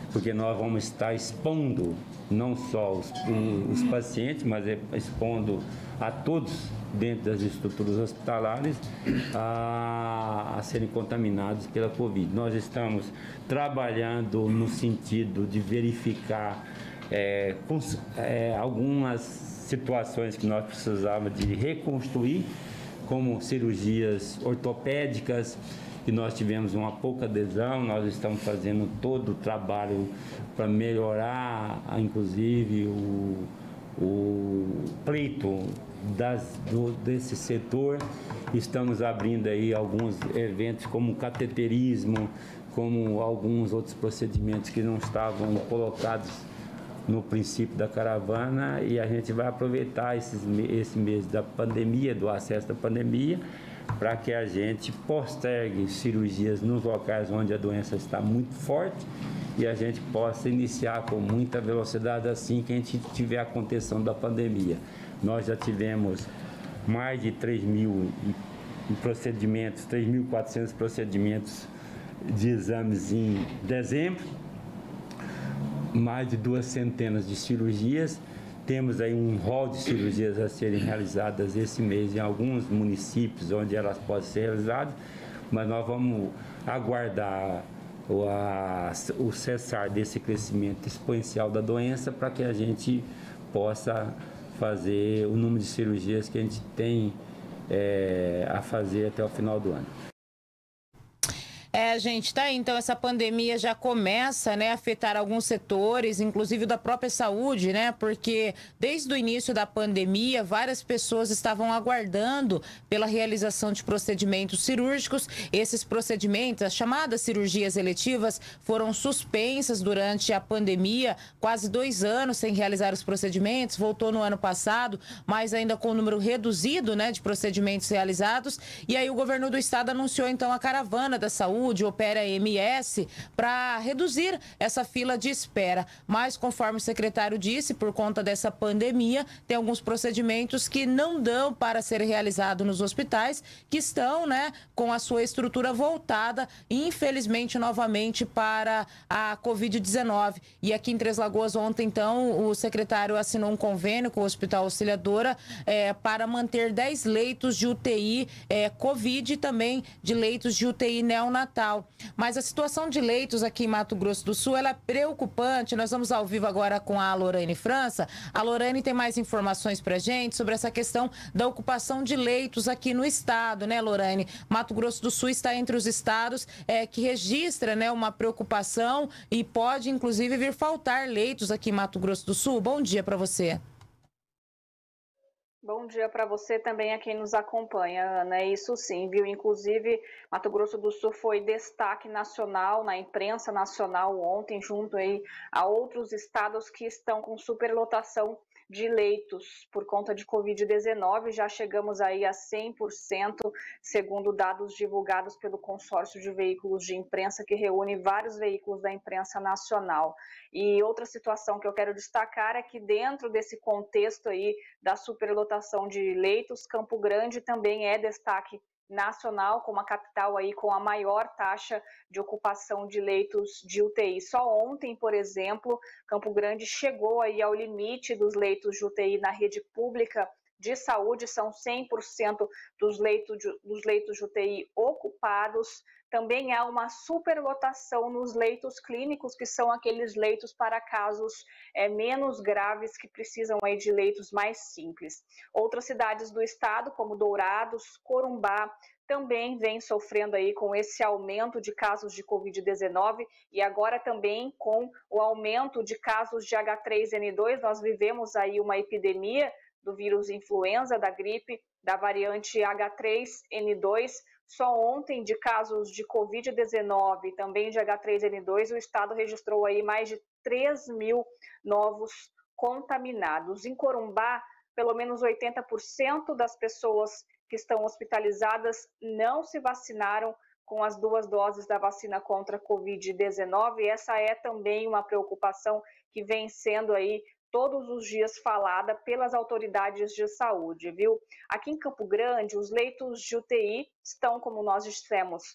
porque nós vamos estar expondo não só os, os pacientes, mas expondo a todos dentro das estruturas hospitalares a, a serem contaminados pela Covid. Nós estamos trabalhando no sentido de verificar é, cons, é, algumas situações que nós precisávamos de reconstruir, como cirurgias ortopédicas, que nós tivemos uma pouca adesão. Nós estamos fazendo todo o trabalho para melhorar, inclusive, o, o pleito das, do, desse setor. Estamos abrindo aí alguns eventos como cateterismo, como alguns outros procedimentos que não estavam colocados no princípio da caravana, e a gente vai aproveitar esses, esse mês da pandemia, do acesso da pandemia, para que a gente postergue cirurgias nos locais onde a doença está muito forte e a gente possa iniciar com muita velocidade assim que a gente tiver a contenção da pandemia. Nós já tivemos mais de três mil procedimentos, três mil e quatrocentos procedimentos de exames em dezembro, mais de duas centenas de cirurgias. Temos aí um rol de cirurgias a serem realizadas esse mês em alguns municípios onde elas podem ser realizadas, mas nós vamos aguardar o, a, o cessar desse crescimento exponencial da doença para que a gente possa fazer o número de cirurgias que a gente tem é, a fazer até o final do ano. É, gente, tá aí, então essa pandemia já começa, né, a afetar alguns setores, inclusive da própria saúde, né, porque desde o início da pandemia, várias pessoas estavam aguardando pela realização de procedimentos cirúrgicos. Esses procedimentos, as chamadas cirurgias eletivas, foram suspensas durante a pandemia, quase dois anos sem realizar os procedimentos, voltou no ano passado, mas ainda com um número reduzido, né, de procedimentos realizados, e aí o governo do estado anunciou, então, a caravana da saúde, Opera M S, para reduzir essa fila de espera. Mas, conforme o secretário disse, por conta dessa pandemia, tem alguns procedimentos que não dão para ser realizado nos hospitais, que estão, né, com a sua estrutura voltada, infelizmente, novamente para a covid dezenove. E aqui em Três Lagoas, ontem, então, o secretário assinou um convênio com o Hospital Auxiliadora é, para manter dez leitos de U T I é, Covid e também de leitos de U T I neonatal. Mas a situação de leitos aqui em Mato Grosso do Sul, ela é preocupante. Nós vamos ao vivo agora com a Lorane França. A Lorane tem mais informações pra gente sobre essa questão da ocupação de leitos aqui no estado, né, Lorane? Mato Grosso do Sul está entre os estados é, que registra, né, uma preocupação e pode, inclusive, vir faltar leitos aqui em Mato Grosso do Sul. Bom dia para você. Bom dia para você também, a quem nos acompanha, Ana. Isso sim, viu? Inclusive, Mato Grosso do Sul foi destaque nacional na imprensa nacional ontem, junto aí a outros estados que estão com superlotação de leitos por conta de covid dezenove. Já chegamos aí a cem por cento, segundo dados divulgados pelo consórcio de veículos de imprensa, que reúne vários veículos da imprensa nacional. E outra situação que eu quero destacar é que dentro desse contexto aí da superlotação de leitos, Campo Grande também é destaque nacional, como a capital aí com a maior taxa de ocupação de leitos de U T I. Só ontem, por exemplo, Campo Grande chegou aí ao limite dos leitos de U T I na rede pública de saúde, são cem por cento dos leitos de, dos leitos de U T I ocupados. Também há uma superlotação nos leitos clínicos, que são aqueles leitos para casos é, menos graves, que precisam aí de leitos mais simples. Outras cidades do estado, como Dourados, Corumbá, também vem sofrendo aí com esse aumento de casos de covid dezenove e agora também com o aumento de casos de H três N dois. Nós vivemos aí uma epidemia do vírus influenza, da gripe, da variante H três N dois. Só ontem, de casos de covid dezenove e também de H três N dois, o estado registrou aí mais de três mil novos contaminados. Em Corumbá, pelo menos oitenta por cento das pessoas que estão hospitalizadas não se vacinaram com as duas doses da vacina contra a covid dezenove. Essa é também uma preocupação que vem sendo aí todos os dias falada pelas autoridades de saúde, viu? Aqui em Campo Grande, os leitos de U T I estão, como nós dissemos,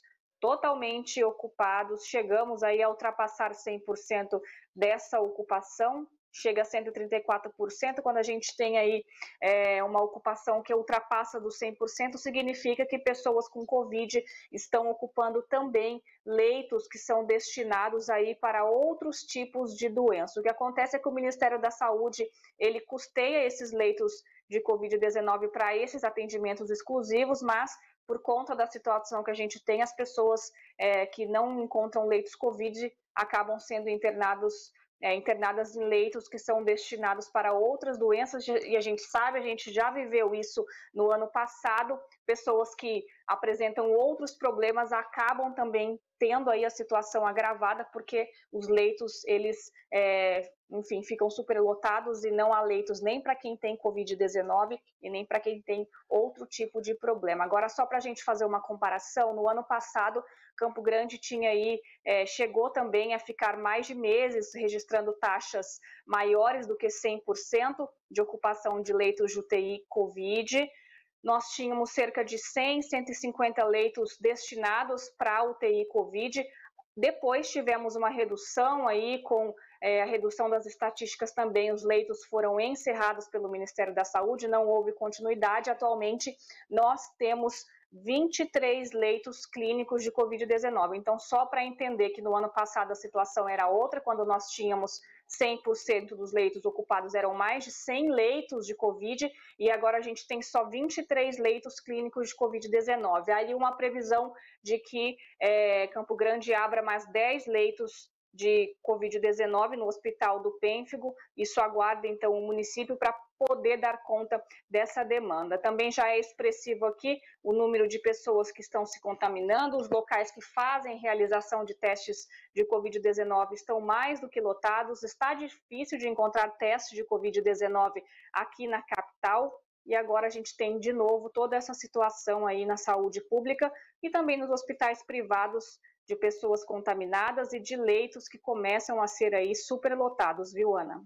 totalmente ocupados, chegamos aí a ultrapassar cem por cento dessa ocupação, chega a cento e trinta e quatro por cento, quando a gente tem aí é, uma ocupação que ultrapassa dos cem por cento, significa que pessoas com Covid estão ocupando também leitos que são destinados aí para outros tipos de doenças. O que acontece é que o Ministério da Saúde, ele custeia esses leitos de Covid dezenove para esses atendimentos exclusivos, mas por conta da situação que a gente tem, as pessoas é, que não encontram leitos Covid acabam sendo internados É, internadas em leitos que são destinados para outras doenças, e a gente sabe, a gente já viveu isso no ano passado, pessoas que apresentam outros problemas acabam também tendo aí a situação agravada, porque os leitos, eles, é, enfim, ficam superlotados e não há leitos nem para quem tem Covid dezenove e nem para quem tem outro tipo de problema. Agora, só para a gente fazer uma comparação, no ano passado, Campo Grande tinha aí, é, chegou também a ficar mais de meses registrando taxas maiores do que cem por cento de ocupação de leitos de U T I Covid. Nós tínhamos cerca de cem, cento e cinquenta leitos destinados para a U T I Covid. Depois tivemos uma redução aí com é, a redução das estatísticas também, os leitos foram encerrados pelo Ministério da Saúde, não houve continuidade. Atualmente nós temos vinte e três leitos clínicos de Covid dezenove. Então, só para entender que no ano passado a situação era outra, quando nós tínhamos cem por cento dos leitos ocupados, eram mais de cem leitos de Covid, e agora a gente tem só vinte e três leitos clínicos de Covid dezenove. Aí uma previsão de que é, Campo Grande abra mais dez leitos de Covid dezenove no Hospital do Pênfigo. Isso aguarda, então, o município para poder dar conta dessa demanda. Também já é expressivo aqui o número de pessoas que estão se contaminando, os locais que fazem realização de testes de Covid dezenove estão mais do que lotados, está difícil de encontrar testes de Covid dezenove aqui na capital, e agora a gente tem de novo toda essa situação aí na saúde pública e também nos hospitais privados, de pessoas contaminadas e de leitos que começam a ser aí superlotados, viu, Ana?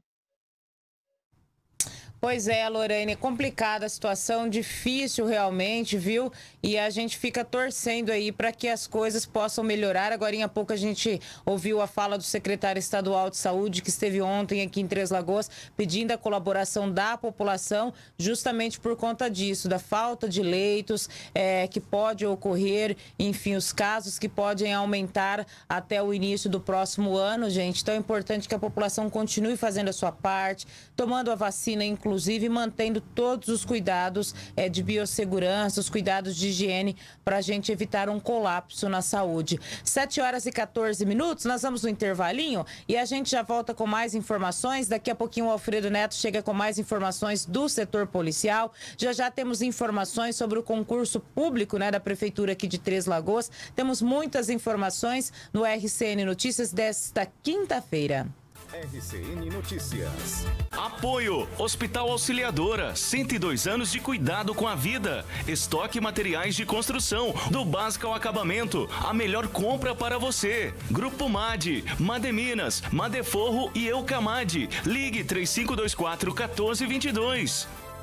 Pois é, Lorene, é complicada a situação, difícil realmente, viu? E a gente fica torcendo aí para que as coisas possam melhorar. Agora, em pouco, a gente ouviu a fala do secretário estadual de saúde, que esteve ontem aqui em Três Lagoas, pedindo a colaboração da população, justamente por conta disso, da falta de leitos é, que pode ocorrer, enfim, os casos que podem aumentar até o início do próximo ano, gente. Então, é importante que a população continue fazendo a sua parte, tomando a vacina, inclusive, inclusive mantendo todos os cuidados é, de biossegurança, os cuidados de higiene, para a gente evitar um colapso na saúde. sete horas e quatorze minutos, nós vamos no intervalinho e a gente já volta com mais informações. Daqui a pouquinho o Alfredo Neto chega com mais informações do setor policial. Já já temos informações sobre o concurso público, né, da Prefeitura aqui de Três Lagoas. Temos muitas informações no R C N Notícias desta quinta-feira. R C N Notícias. Apoio Hospital Auxiliadora, cento e dois anos de cuidado com a vida. Estoque materiais de construção, do básico ao acabamento. A melhor compra para você. Grupo Made, Mademinas, Madeforro e Eucamade. Ligue três cinco dois quatro, um quatro dois dois.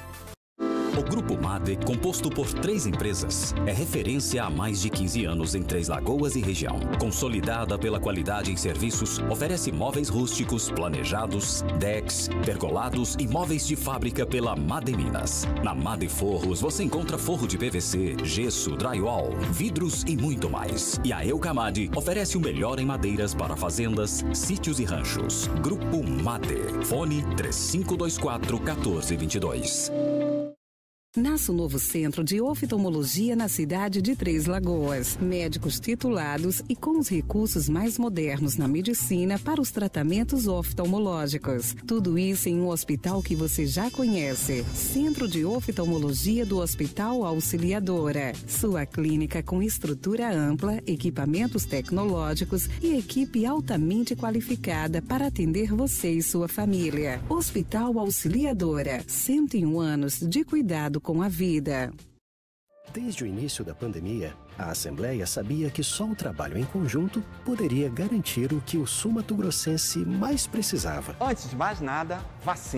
O Grupo Made, composto por três empresas, é referência há mais de quinze anos em Três Lagoas e região. Consolidada pela qualidade em serviços, oferece móveis rústicos, planejados, decks, pergolados e móveis de fábrica pela Mademinas. Na Made Forros você encontra forro de P V C, gesso, drywall, vidros e muito mais. E a Eucamade oferece o melhor em madeiras para fazendas, sítios e ranchos. Grupo Made. Fone três cinco dois quatro, um quatro dois dois. Nasce o novo centro de oftalmologia na cidade de Três Lagoas. Médicos titulados e com os recursos mais modernos na medicina para os tratamentos oftalmológicos. Tudo isso em um hospital que você já conhece. Centro de Oftalmologia do Hospital Auxiliadora. Sua clínica com estrutura ampla, equipamentos tecnológicos e equipe altamente qualificada para atender você e sua família. Hospital Auxiliadora. cento e um anos de cuidado com a vida. Desde o início da pandemia, a Assembleia sabia que só o trabalho em conjunto poderia garantir o que o sul-mato-grossense mais precisava. Antes de mais nada, vacina.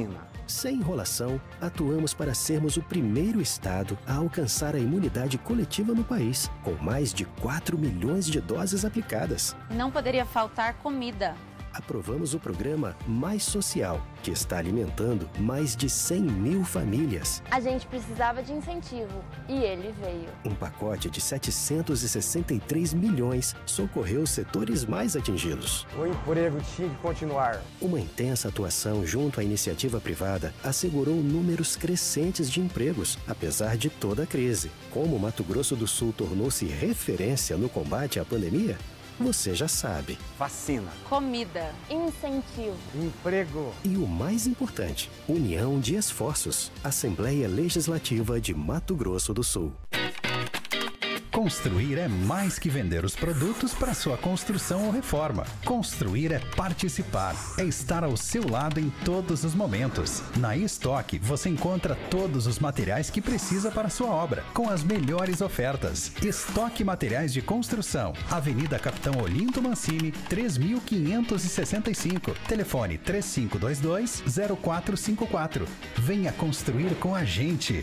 Sem enrolação, atuamos para sermos o primeiro estado a alcançar a imunidade coletiva no país, com mais de quatro milhões de doses aplicadas. Não poderia faltar comida. Aprovamos o programa Mais Social, que está alimentando mais de cem mil famílias. A gente precisava de incentivo e ele veio. Um pacote de setecentos e sessenta e três milhões socorreu os setores mais atingidos. O emprego tinha que continuar. Uma intensa atuação junto à iniciativa privada assegurou números crescentes de empregos, apesar de toda a crise. Como o Mato Grosso do Sul tornou-se referência no combate à pandemia, você já sabe. Vacina. Comida. Incentivo. Emprego. E o mais importante, união de esforços. Assembleia Legislativa de Mato Grosso do Sul. Construir é mais que vender os produtos para sua construção ou reforma. Construir é participar, é estar ao seu lado em todos os momentos. Na Estoque você encontra todos os materiais que precisa para sua obra, com as melhores ofertas. Estoque Materiais de Construção, Avenida Capitão Olinto Mancini, três mil quinhentos e sessenta e cinco. Telefone três cinco dois dois, zero quatro cinco quatro. Venha construir com a gente.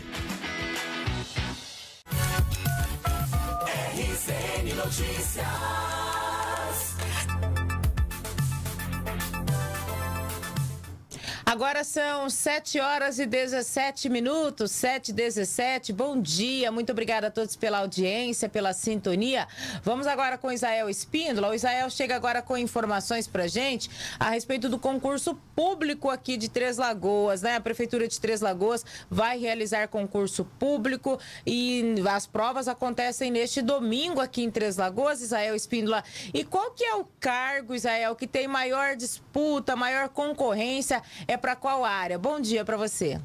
R C N Notícias. Agora são sete horas e dezessete minutos, sete e dezessete. Bom dia, muito obrigada a todos pela audiência, pela sintonia. Vamos agora com o Isael Espíndola. O Isael chega agora com informações pra gente a respeito do concurso público aqui de Três Lagoas, né? A Prefeitura de Três Lagoas vai realizar concurso público e as provas acontecem neste domingo aqui em Três Lagoas, Isael Espíndola. E qual que é o cargo, Isael, que tem maior disputa, maior concorrência? É para qual área? Bom dia para você.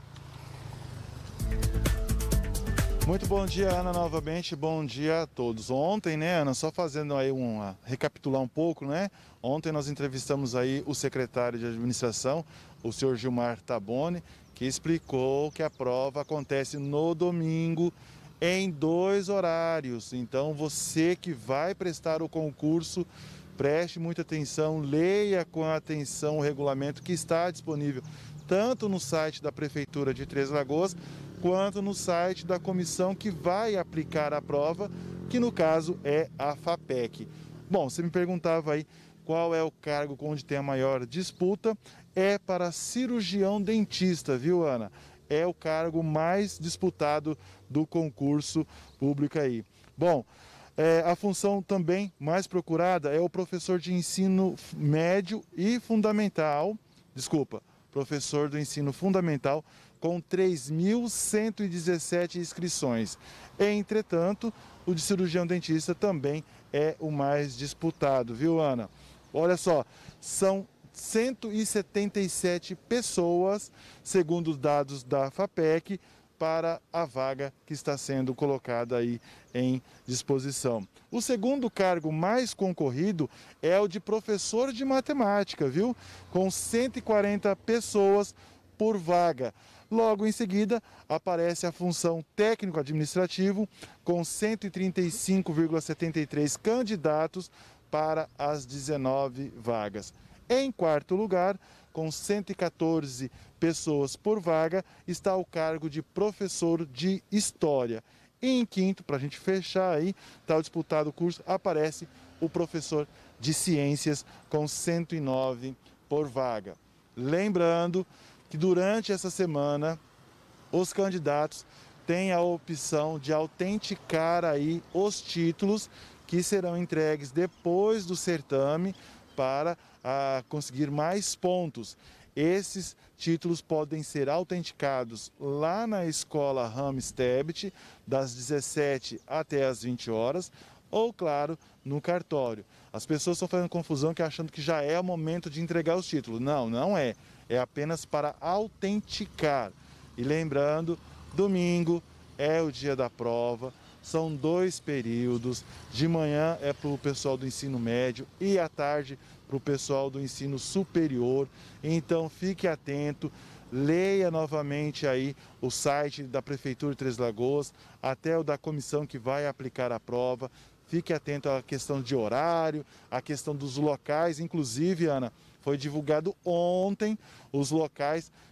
Muito bom dia, Ana, novamente. Bom dia a todos. Ontem, né, Ana, só fazendo aí um, recapitular um pouco, né? Ontem nós entrevistamos aí o secretário de administração, o senhor Gilmar Taboni, que explicou que a prova acontece no domingo em dois horários. Então, você que vai prestar o concurso, preste muita atenção, leia com atenção o regulamento que está disponível tanto no site da Prefeitura de Três Lagoas, quanto no site da comissão que vai aplicar a prova, que no caso é a FAPEC. Bom, você me perguntava aí qual é o cargo onde tem a maior disputa, é para cirurgião dentista, viu, Ana? É o cargo mais disputado do concurso público aí. Bom, É, a função também mais procurada é o professor de ensino médio e fundamental, desculpa, professor do ensino fundamental, com três mil cento e dezessete inscrições. Entretanto, o de cirurgião dentista também é o mais disputado, viu, Ana? Olha só, são cento e setenta e sete pessoas, segundo os dados da FAPEC, para a vaga que está sendo colocada aí em disposição. O segundo cargo mais concorrido é o de professor de matemática, viu? Com cento e quarenta pessoas por vaga. Logo em seguida, aparece a função técnico-administrativo, com cento e trinta e cinco vírgula setenta e três candidatos para as dezenove vagas. Em quarto lugar, com cento e quatorze pessoas por vaga, está o cargo de professor de História. E em quinto, para a gente fechar aí, está o disputado curso, aparece o professor de Ciências, com cento e nove por vaga. Lembrando que durante essa semana, os candidatos têm a opção de autenticar aí os títulos que serão entregues depois do certame para a conseguir mais pontos. Esses títulos podem ser autenticados lá na escola Ramos Tebet, das dezessete até as vinte horas, ou, claro, no cartório. As pessoas estão fazendo confusão que achando que já é o momento de entregar os títulos. Não, não é. É apenas para autenticar. E lembrando, domingo é o dia da prova. São dois períodos. De manhã é para o pessoal do ensino médio e à tarde para o pessoal do ensino superior. Então fique atento, leia novamente aí o site da Prefeitura de Três Lagoas, até o da comissão que vai aplicar a prova. Fique atento à questão de horário, à questão dos locais. Inclusive, Ana, foi divulgado ontem os locais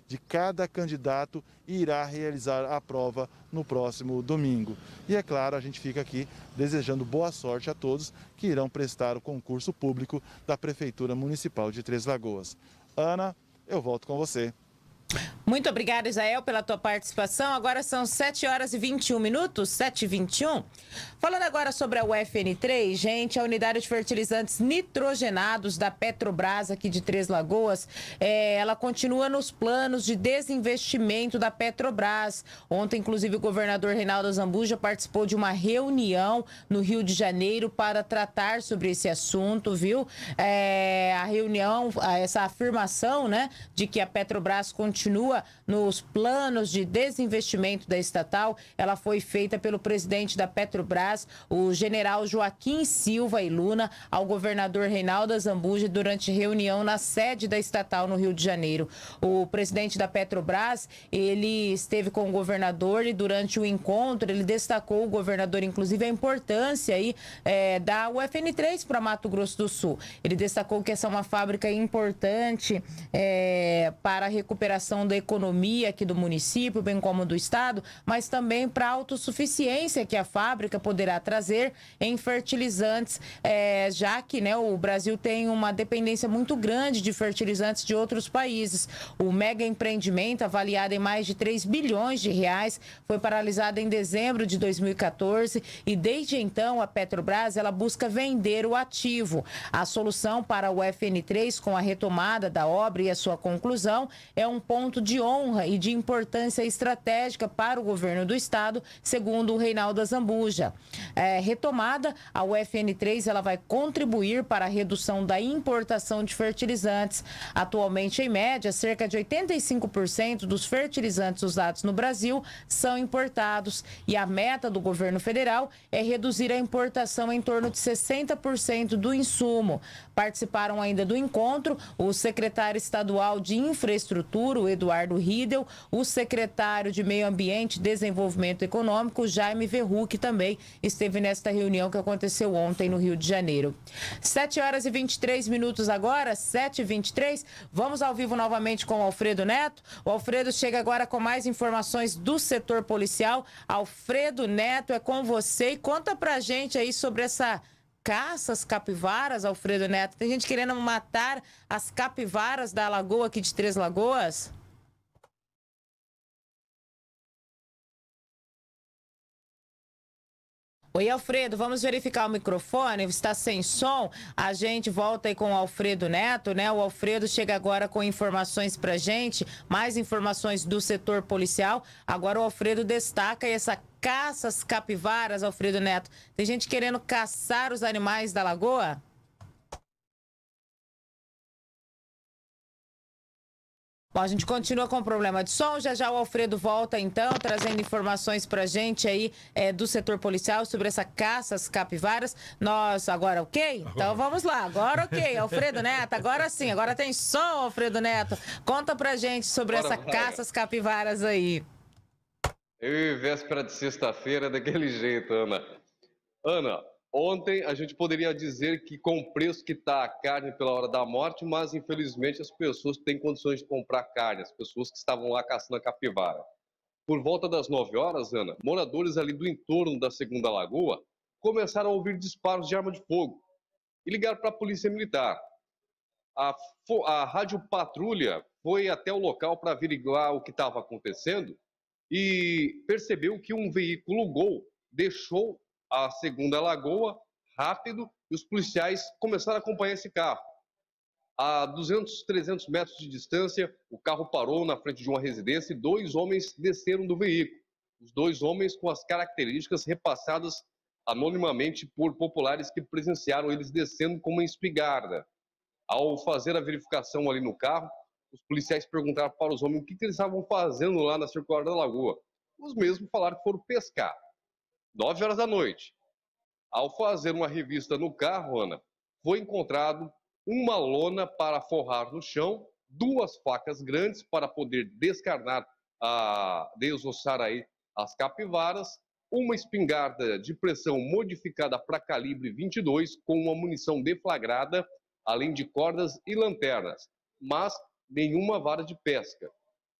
de cada candidato e irá realizar a prova no próximo domingo. E é claro, a gente fica aqui desejando boa sorte a todos que irão prestar o concurso público da Prefeitura Municipal de Três Lagoas. Ana, eu volto com você. Muito obrigada, Israel, pela tua participação. Agora são sete horas e vinte e um minutos, sete e vinte e um. Falando agora sobre a U F N três, gente, a unidade de fertilizantes nitrogenados da Petrobras aqui de Três Lagoas, é, ela continua nos planos de desinvestimento da Petrobras. Ontem, inclusive, o governador Reinaldo Azambuja participou de uma reunião no Rio de Janeiro para tratar sobre esse assunto, viu? É, a reunião, essa afirmação, né, de que a Petrobras continua nos planos de desinvestimento da estatal, ela foi feita pelo presidente da Petrobras, o general Joaquim Silva e Luna, ao governador Reinaldo Azambuja durante reunião na sede da estatal no Rio de Janeiro. O presidente da Petrobras, ele esteve com o governador e durante o encontro ele destacou, o governador inclusive, a importância aí, é, da U F N três para Mato Grosso do Sul. Ele destacou que essa é uma fábrica importante é, para a recuperação da economia aqui do município, bem como do estado, mas também para a autossuficiência que a fábrica poderá trazer em fertilizantes, é, já que, né, o Brasil tem uma dependência muito grande de fertilizantes de outros países. O mega empreendimento, avaliado em mais de três bilhões de reais, foi paralisado em dezembro de dois mil e quatorze e desde então a Petrobras ela busca vender o ativo. A solução para o U F N três, com a retomada da obra e a sua conclusão, é um ponto de honra e de importância estratégica para o governo do estado, segundo o Reinaldo Azambuja. É, retomada, a U F N três ela vai contribuir para a redução da importação de fertilizantes. Atualmente, em média, cerca de oitenta e cinco por cento dos fertilizantes usados no Brasil são importados e a meta do governo federal é reduzir a importação em torno de sessenta por cento do insumo. Participaram ainda do encontro o secretário estadual de Infraestrutura, o Eduardo Riedel, o secretário de Meio Ambiente e Desenvolvimento Econômico, Jaime Verruc, também esteve nesta reunião que aconteceu ontem no Rio de Janeiro. sete horas e vinte e três minutos agora, sete e vinte e três. Vamos ao vivo novamente com o Alfredo Neto. O Alfredo chega agora com mais informações do setor policial. Alfredo Neto, é com você e conta pra gente aí sobre essa caça às capivaras, Alfredo Neto. Tem gente querendo matar as capivaras da lagoa aqui de Três Lagoas? Oi, Alfredo, vamos verificar o microfone, está sem som, a gente volta aí com o Alfredo Neto, né? O Alfredo chega agora com informações pra gente, mais informações do setor policial. Agora o Alfredo destaca aí essa caça às capivaras, Alfredo Neto. Tem gente querendo caçar os animais da lagoa? Bom, a gente continua com o problema de som, já já o Alfredo volta então, trazendo informações pra gente aí é, do setor policial sobre essa caça às capivaras. Nós, agora ok? Então vamos lá, agora ok, Alfredo Neto, agora sim, agora tem som, Alfredo Neto. Conta pra gente sobre Bora, essa vai. caça às capivaras aí. Eu, véspera de sexta-feira, daquele jeito, Ana. Ana, ontem a gente poderia dizer que com o preço que está a carne pela hora da morte, mas infelizmente as pessoas têm condições de comprar carne, as pessoas que estavam lá caçando a capivara. Por volta das nove horas, Ana, moradores ali do entorno da Segunda Lagoa começaram a ouvir disparos de arma de fogo e ligaram para a Polícia Militar. A, a Rádio Patrulha foi até o local para averiguar o que estava acontecendo e percebeu que um veículo Gol deixou a Segunda Lagoa rápido e os policiais começaram a acompanhar esse carro. A duzentos, trezentos metros de distância, o carro parou na frente de uma residência e dois homens desceram do veículo. Os dois homens com as características repassadas anonimamente por populares que presenciaram eles descendo com uma espingarda. Ao fazer a verificação ali no carro, os policiais perguntaram para os homens o que, que eles estavam fazendo lá na circular da lagoa. Os mesmos falaram que foram pescar. Nove horas da noite. Ao fazer uma revista no carro, Ana, foi encontrado uma lona para forrar no chão, duas facas grandes para poder descarnar, a, desossar aí as capivaras, uma espingarda de pressão modificada para calibre vinte e dois com uma munição deflagrada, além de cordas e lanternas, mas nenhuma vara de pesca.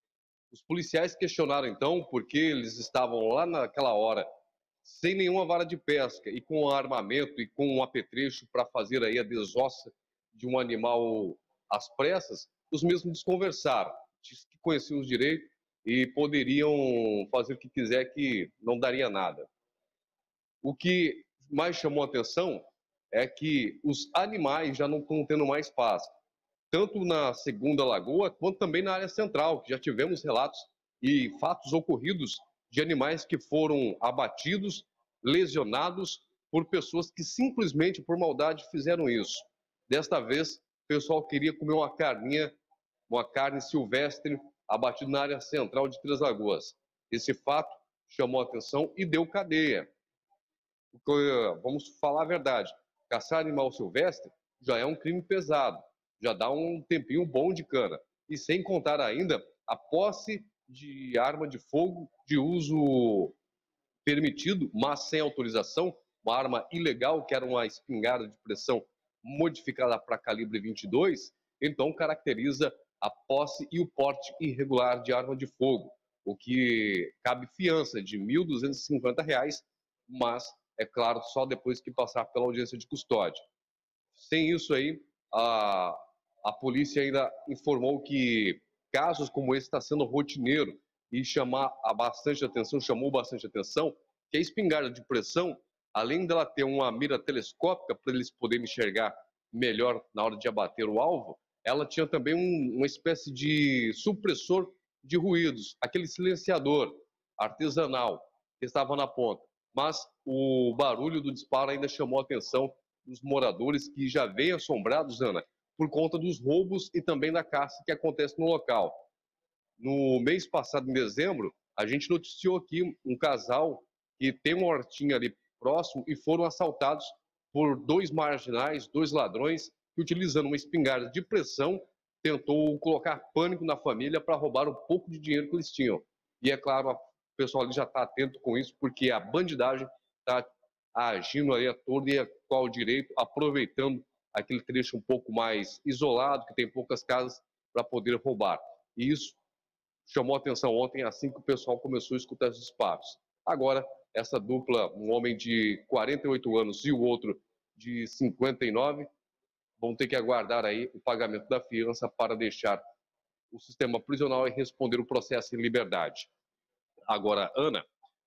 Os policiais questionaram então por que eles estavam lá naquela hora sem nenhuma vara de pesca e com armamento e com um apetrecho para fazer aí a desossa de um animal às pressas. Os mesmos desconversaram, disse que conheciam os direitos e poderiam fazer o que quiser, que não daria nada. O que mais chamou a atenção é que os animais já não estão tendo mais paz, tanto na segunda lagoa quanto também na área central, que já tivemos relatos e fatos ocorridos de animais que foram abatidos, lesionados por pessoas que simplesmente por maldade fizeram isso. Desta vez, o pessoal queria comer uma carninha, uma carne silvestre abatida na área central de Três Lagoas. Esse fato chamou a atenção e deu cadeia. Porque, vamos falar a verdade, caçar animal silvestre já é um crime pesado, já dá um tempinho bom de cana. E sem contar ainda a posse de arma de fogo de uso permitido, mas sem autorização, uma arma ilegal, que era uma espingarda de pressão modificada para calibre vinte e dois, então caracteriza a posse e o porte irregular de arma de fogo, o que cabe fiança de mil duzentos e cinquenta reais, mas, é claro, só depois que passar pela audiência de custódia. Sem isso aí, a, a polícia ainda informou que casos como esse está sendo rotineiro e chamar a bastante atenção, chamou bastante atenção, que a espingarda de pressão, além dela ter uma mira telescópica para eles poderem enxergar melhor na hora de abater o alvo, ela tinha também um, uma espécie de supressor de ruídos, aquele silenciador artesanal que estava na ponta. Mas o barulho do disparo ainda chamou a atenção dos moradores, que já vêm assombrados, Ana, por conta dos roubos e também da caça que acontece no local. No mês passado, em dezembro, a gente noticiou aqui um casal que tem uma hortinha ali próximo e foram assaltados por dois marginais, dois ladrões, que, utilizando uma espingarda de pressão, tentou colocar pânico na família para roubar um pouco de dinheiro que eles tinham. E é claro, o pessoal ali já está atento com isso, porque a bandidagem está agindo aí a todo e a qual direito, aproveitando aquele trecho um pouco mais isolado, que tem poucas casas, para poder roubar. E isso chamou a atenção ontem, assim que o pessoal começou a escutar os disparos. Agora, essa dupla, um homem de quarenta e oito anos e o outro de cinquenta e nove, vão ter que aguardar aí o pagamento da fiança para deixar o sistema prisional e responder o processo em liberdade. Agora, Ana,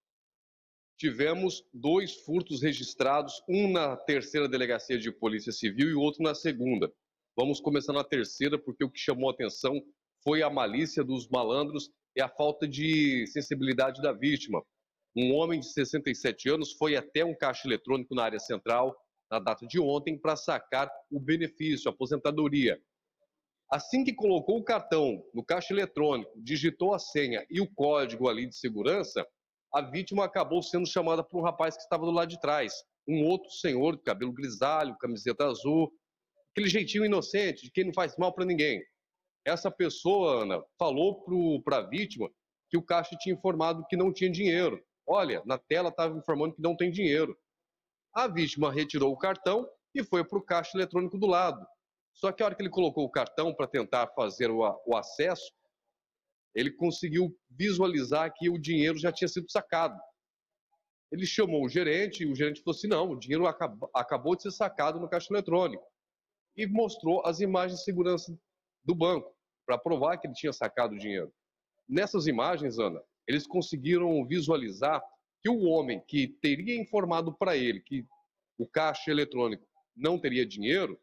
tivemos dois furtos registrados, um na terceira delegacia de Polícia Civil e o outro na segunda. Vamos começar na terceira, porque o que chamou a atenção foi a malícia dos malandros e a falta de sensibilidade da vítima. Um homem de sessenta e sete anos foi até um caixa eletrônico na área central na data de ontem para sacar o benefício, a aposentadoria. Assim que colocou o cartão no caixa eletrônico, digitou a senha e o código ali de segurança, a vítima acabou sendo chamada por um rapaz que estava do lado de trás. Um outro senhor de cabelo grisalho, camiseta azul, aquele jeitinho inocente de quem não faz mal para ninguém. Essa pessoa, Ana, falou para a vítima que o caixa tinha informado que não tinha dinheiro. Olha, na tela estava informando que não tem dinheiro. A vítima retirou o cartão e foi para o caixa eletrônico do lado. Só que a hora que ele colocou o cartão para tentar fazer o, o acesso, ele conseguiu visualizar que o dinheiro já tinha sido sacado. Ele chamou o gerente e o gerente falou assim, não, o dinheiro acabou, acabou de ser sacado no caixa eletrônico. E mostrou as imagens de segurança do banco para provar que ele tinha sacado o dinheiro. Nessas imagens, Ana, eles conseguiram visualizar que o homem que teria informado para ele que o caixa eletrônico não teria dinheiro,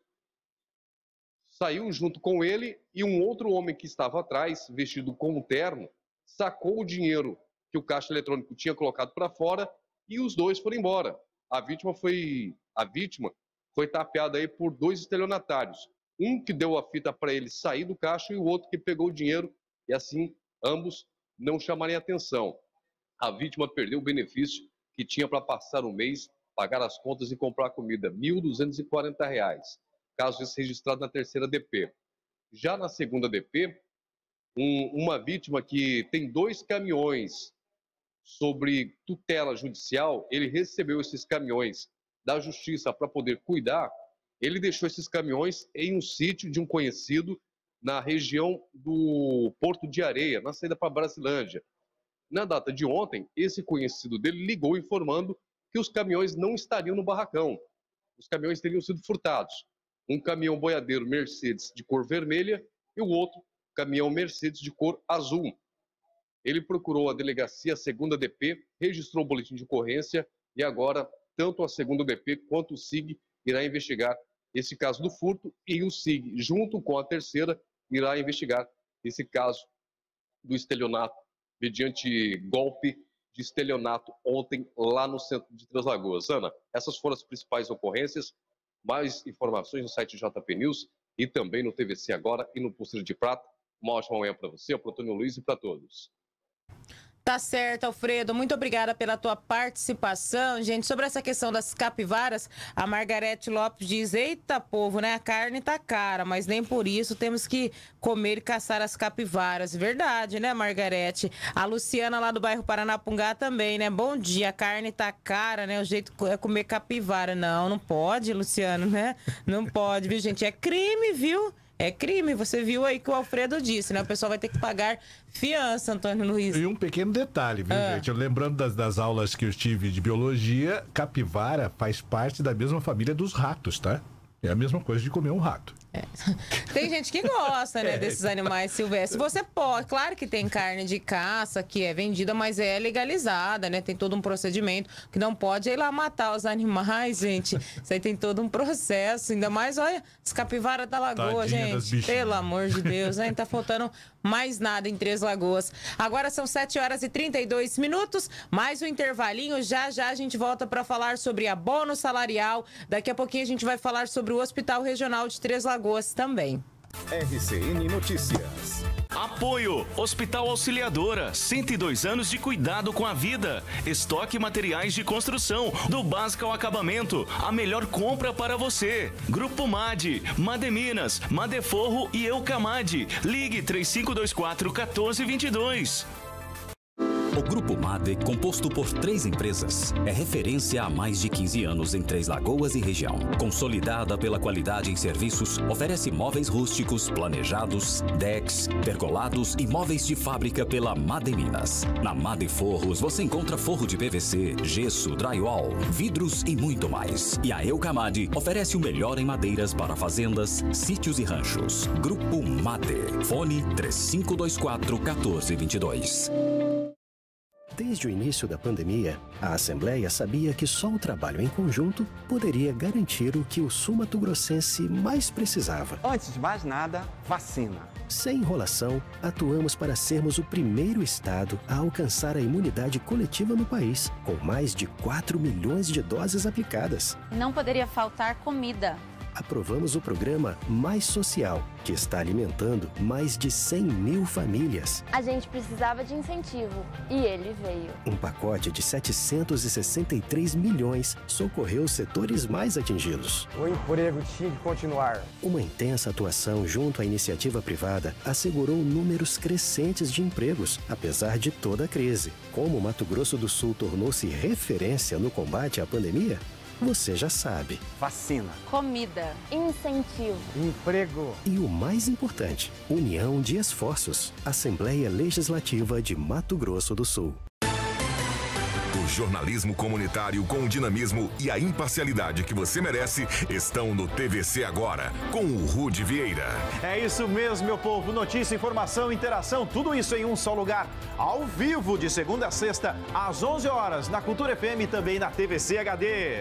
saiu junto com ele e um outro homem que estava atrás, vestido com um terno, sacou o dinheiro que o caixa eletrônico tinha colocado para fora e os dois foram embora. A vítima foi, a vítima foi tapeada aí por dois estelionatários. Um que deu a fita para ele sair do caixa e o outro que pegou o dinheiro e assim ambos não chamarem atenção. A vítima perdeu o benefício que tinha para passar o mês, pagar as contas e comprar comida, mil duzentos e quarenta reais. Caso esse registrado na terceira D P. Já na segunda D P, um, uma vítima que tem dois caminhões sobre tutela judicial, ele recebeu esses caminhões da justiça para poder cuidar, ele deixou esses caminhões em um sítio de um conhecido na região do Porto de Areia, na saída para Brasilândia. Na data de ontem, esse conhecido dele ligou informando que os caminhões não estariam no barracão. Os caminhões teriam sido furtados. Um caminhão boiadeiro Mercedes de cor vermelha e o outro caminhão Mercedes de cor azul. Ele procurou a delegacia, a segunda D P, registrou o boletim de ocorrência e agora tanto a segunda D P quanto o S I G irá investigar esse caso do furto e o S I G, junto com a terceira, irá investigar esse caso do estelionato, mediante golpe de estelionato ontem lá no centro de Três Lagoas. Ana, essas foram as principais ocorrências. Mais informações no site J P News e também no T V C Agora e no Pulseiro de Prata. Uma ótima manhã para você, para o Antônio Luiz e para todos. Tá certo, Alfredo. Muito obrigada pela tua participação. Gente, sobre essa questão das capivaras, a Margarete Lopes diz, eita povo, né? A carne tá cara, mas nem por isso temos que comer e caçar as capivaras. Verdade, né, Margarete? A Luciana lá do bairro Paranapungá também, né? Bom dia, a carne tá cara, né? O jeito é comer capivara. Não, não pode, Luciano, né? Não pode, viu, gente? É crime, viu? É crime, você viu aí que o Alfredo disse, né? O pessoal vai ter que pagar fiança, Antônio Luiz. E um pequeno detalhe, viu, ah. gente? Eu lembrando das, das aulas que eu tive de biologia, capivara faz parte da mesma família dos ratos, tá? É a mesma coisa de comer um rato. É. Tem gente que gosta, né, desses animais silvestres. Você pode, claro que tem carne de caça que é vendida, mas é legalizada, né? Tem todo um procedimento que não pode ir lá matar os animais, gente. Isso aí tem todo um processo. Ainda mais, olha, as capivaras da Lagoa, Tadinha gente. Pelo amor de Deus, né? Não tá faltando mais nada em Três Lagoas. Agora são sete horas e trinta e dois minutos, mais um intervalinho. Já já a gente volta para falar sobre abono salarial. Daqui a pouquinho a gente vai falar sobre o Hospital Regional de Três Lagoas também. R C N Notícias. Apoio Hospital Auxiliadora, cento e dois anos de cuidado com a vida. Estoque materiais de construção, do básico ao acabamento, a melhor compra para você. Grupo MAD, Mademinas, Madeforro e Eucamad. Ligue três cinco dois quatro, um quatro dois dois. O Grupo MADE, composto por três empresas, é referência há mais de quinze anos em Três Lagoas e região. Consolidada pela qualidade em serviços, oferece móveis rústicos, planejados, decks, pergolados e móveis de fábrica pela MADE Minas. Na MADE Forros você encontra forro de P V C, gesso, drywall, vidros e muito mais. E a Eucamad oferece o melhor em madeiras para fazendas, sítios e ranchos. Grupo MADE. Fone três cinco dois quatro, um quatro dois dois. Desde o início da pandemia, a Assembleia sabia que só o trabalho em conjunto poderia garantir o que o sul-mato-grossense mais precisava. Antes de mais nada, vacina. Sem enrolação, atuamos para sermos o primeiro estado a alcançar a imunidade coletiva no país, com mais de quatro milhões de doses aplicadas. Não poderia faltar comida. Aprovamos o programa Mais Social, que está alimentando mais de cem mil famílias. A gente precisava de incentivo e ele veio. Um pacote de setecentos e sessenta e três milhões socorreu os setores mais atingidos. O emprego tinha que continuar. Uma intensa atuação junto à iniciativa privada assegurou números crescentes de empregos, apesar de toda a crise. Como o Mato Grosso do Sul tornou-se referência no combate à pandemia, você já sabe. Vacina. Comida. Incentivo. Emprego. E o mais importante, união de esforços. Assembleia Legislativa de Mato Grosso do Sul. O jornalismo comunitário com o dinamismo e a imparcialidade que você merece estão no T V C Agora, com o Rude Vieira. É isso mesmo, meu povo. Notícia, informação, interação, tudo isso em um só lugar. Ao vivo, de segunda a sexta, às onze horas, na Cultura F M e também na T V C H D.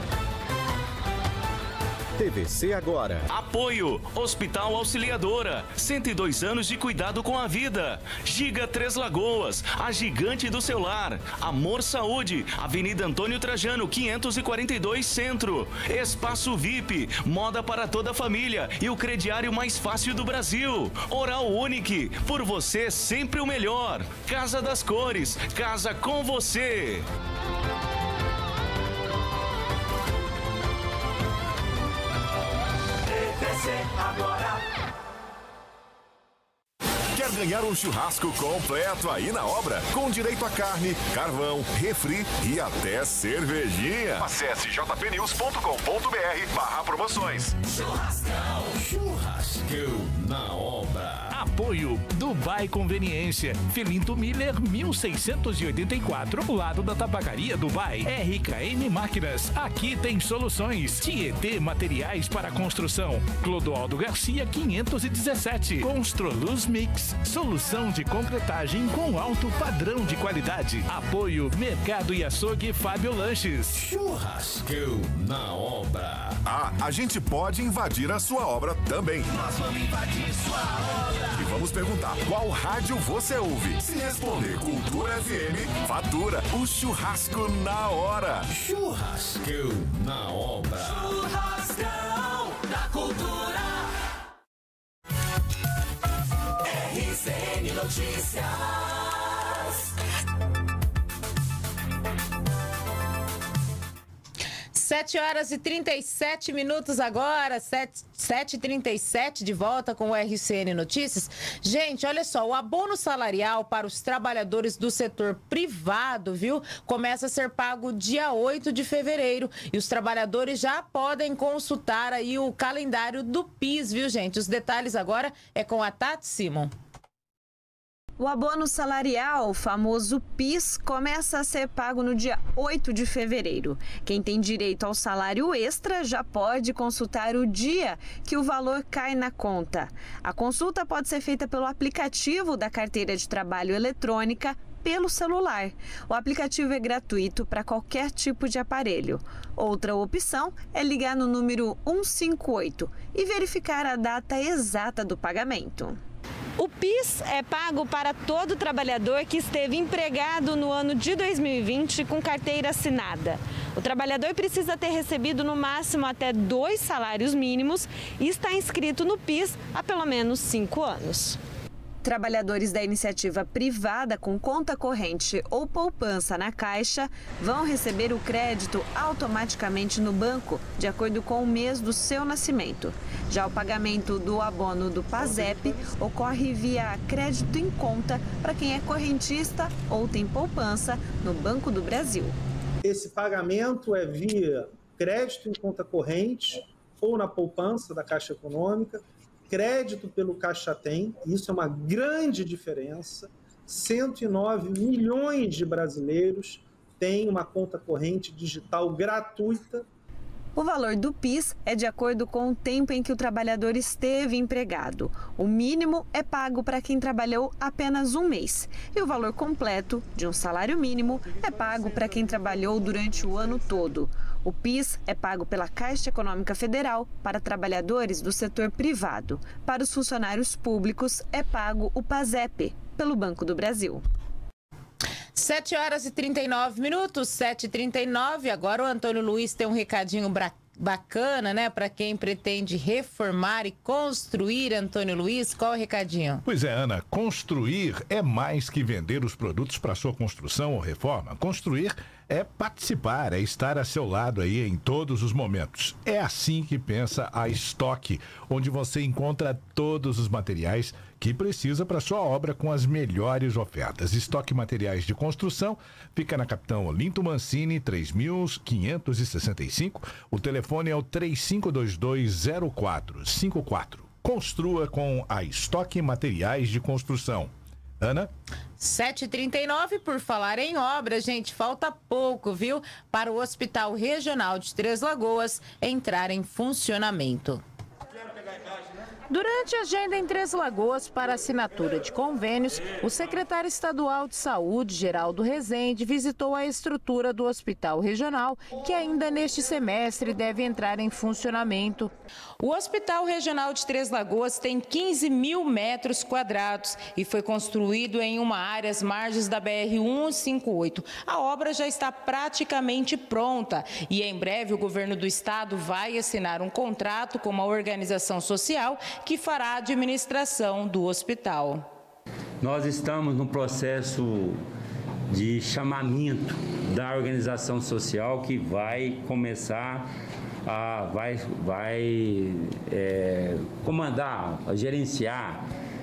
T V C Agora. Apoio Hospital Auxiliadora, cento e dois anos de cuidado com a vida. Giga Três Lagoas, a gigante do seu lar. Amor Saúde, Avenida Antônio Trajano, quinhentos e quarenta e dois Centro. Espaço V I P, moda para toda a família e o crediário mais fácil do Brasil. Oral Unique, por você sempre o melhor. Casa das Cores, casa com você. Agora. Quer Quer ganhar um churrasco completo aí na obra? Com direito a carne, carvão, refri e até cervejinha. Acesse jpnews.com.br barra promoções. Churrascão. Churrascão na obra. Apoio Dubai Conveniência. Filinto Miller, mil seiscentos e oitenta e quatro, lado da Tabacaria Dubai. R K M Máquinas. Aqui tem soluções. Tietê Materiais para Construção. Clodoaldo Garcia, quinhentos e dezessete. Construluz Mix. Solução de concretagem com alto padrão de qualidade. Apoio Mercado e Açougue Fábio Lanches. Churrascão na obra. Ah, a gente pode invadir a sua obra também. Nós vamos invadir sua obra. E vamos perguntar qual rádio você ouve. Se responder Cultura F M, fatura o churrasco na hora. Churrascão na obra. Churrascão da Cultura. R C N Notícias. sete horas e trinta e sete minutos agora, sete e trinta e sete, de volta com o R C N Notícias. Gente, olha só, o abono salarial para os trabalhadores do setor privado, viu, começa a ser pago dia oito de fevereiro. E os trabalhadores já podem consultar aí o calendário do PIS, viu, gente? Os detalhes agora é com a Tati Simon. O abono salarial, o famoso PIS, começa a ser pago no dia oito de fevereiro. Quem tem direito ao salário extra já pode consultar o dia que o valor cai na conta. A consulta pode ser feita pelo aplicativo da carteira de trabalho eletrônica, pelo celular. O aplicativo é gratuito para qualquer tipo de aparelho. Outra opção é ligar no número um cinco oito e verificar a data exata do pagamento. O PIS é pago para todo trabalhador que esteve empregado no ano de dois mil e vinte com carteira assinada. O trabalhador precisa ter recebido no máximo até dois salários mínimos e está inscrito no PIS há pelo menos cinco anos. Trabalhadores da iniciativa privada com conta corrente ou poupança na Caixa vão receber o crédito automaticamente no banco, de acordo com o mês do seu nascimento. Já o pagamento do abono do PASEP ocorre via crédito em conta para quem é correntista ou tem poupança no Banco do Brasil. Esse pagamento é via crédito em conta corrente ou na poupança da Caixa Econômica, crédito pelo Caixa Tem, isso é uma grande diferença. cento e nove milhões de brasileiros têm uma conta corrente digital gratuita. O valor do PIS é de acordo com o tempo em que o trabalhador esteve empregado. O mínimo é pago para quem trabalhou apenas um mês. E o valor completo de um salário mínimo é pago para quem trabalhou durante o ano todo. O PIS é pago pela Caixa Econômica Federal para trabalhadores do setor privado. Para os funcionários públicos, é pago o PASEP, pelo Banco do Brasil. sete horas e trinta e nove minutos, sete e trinta e nove. Agora o Antônio Luiz tem um recadinho bacana, né? Para quem pretende reformar e construir, Antônio Luiz, qual é o recadinho? Pois é, Ana, construir é mais que vender os produtos para sua construção ou reforma. Construir é participar, é estar a seu lado aí em todos os momentos. É assim que pensa a Estoque, onde você encontra todos os materiais que precisa para sua obra com as melhores ofertas. Estoque Materiais de Construção fica na Capitão Olinto Mancini, três mil quinhentos e sessenta e cinco. O telefone é o três cinco dois dois zero quatro cinco quatro. Construa com a Estoque Materiais de Construção. Ana? sete e trinta e nove, por falar em obra, gente, falta pouco, viu? Para o Hospital Regional de Três Lagoas entrar em funcionamento. Durante a agenda em Três Lagoas para assinatura de convênios, o secretário estadual de Saúde, Geraldo Rezende, visitou a estrutura do Hospital Regional, que ainda neste semestre deve entrar em funcionamento. O Hospital Regional de Três Lagoas tem quinze mil metros quadrados e foi construído em uma área às margens da B R cento e cinquenta e oito. A obra já está praticamente pronta e em breve o governo do estado vai assinar um contrato com uma organização social que fará a administração do hospital. Nós estamos no processo de chamamento da organização social que vai começar a vai, vai é, comandar, a gerenciar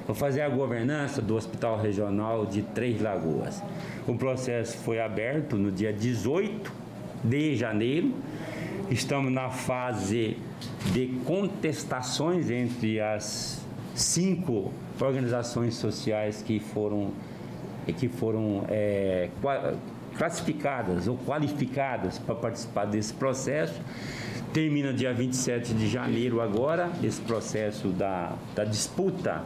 Vou fazer a governança do Hospital Regional de Três Lagoas. O processo foi aberto no dia dezoito de janeiro. Estamos na fase de contestações entre as cinco organizações sociais que foram, que foram é, classificadas ou qualificadas para participar desse processo. Termina dia vinte e sete de janeiro agora, esse processo da, da disputa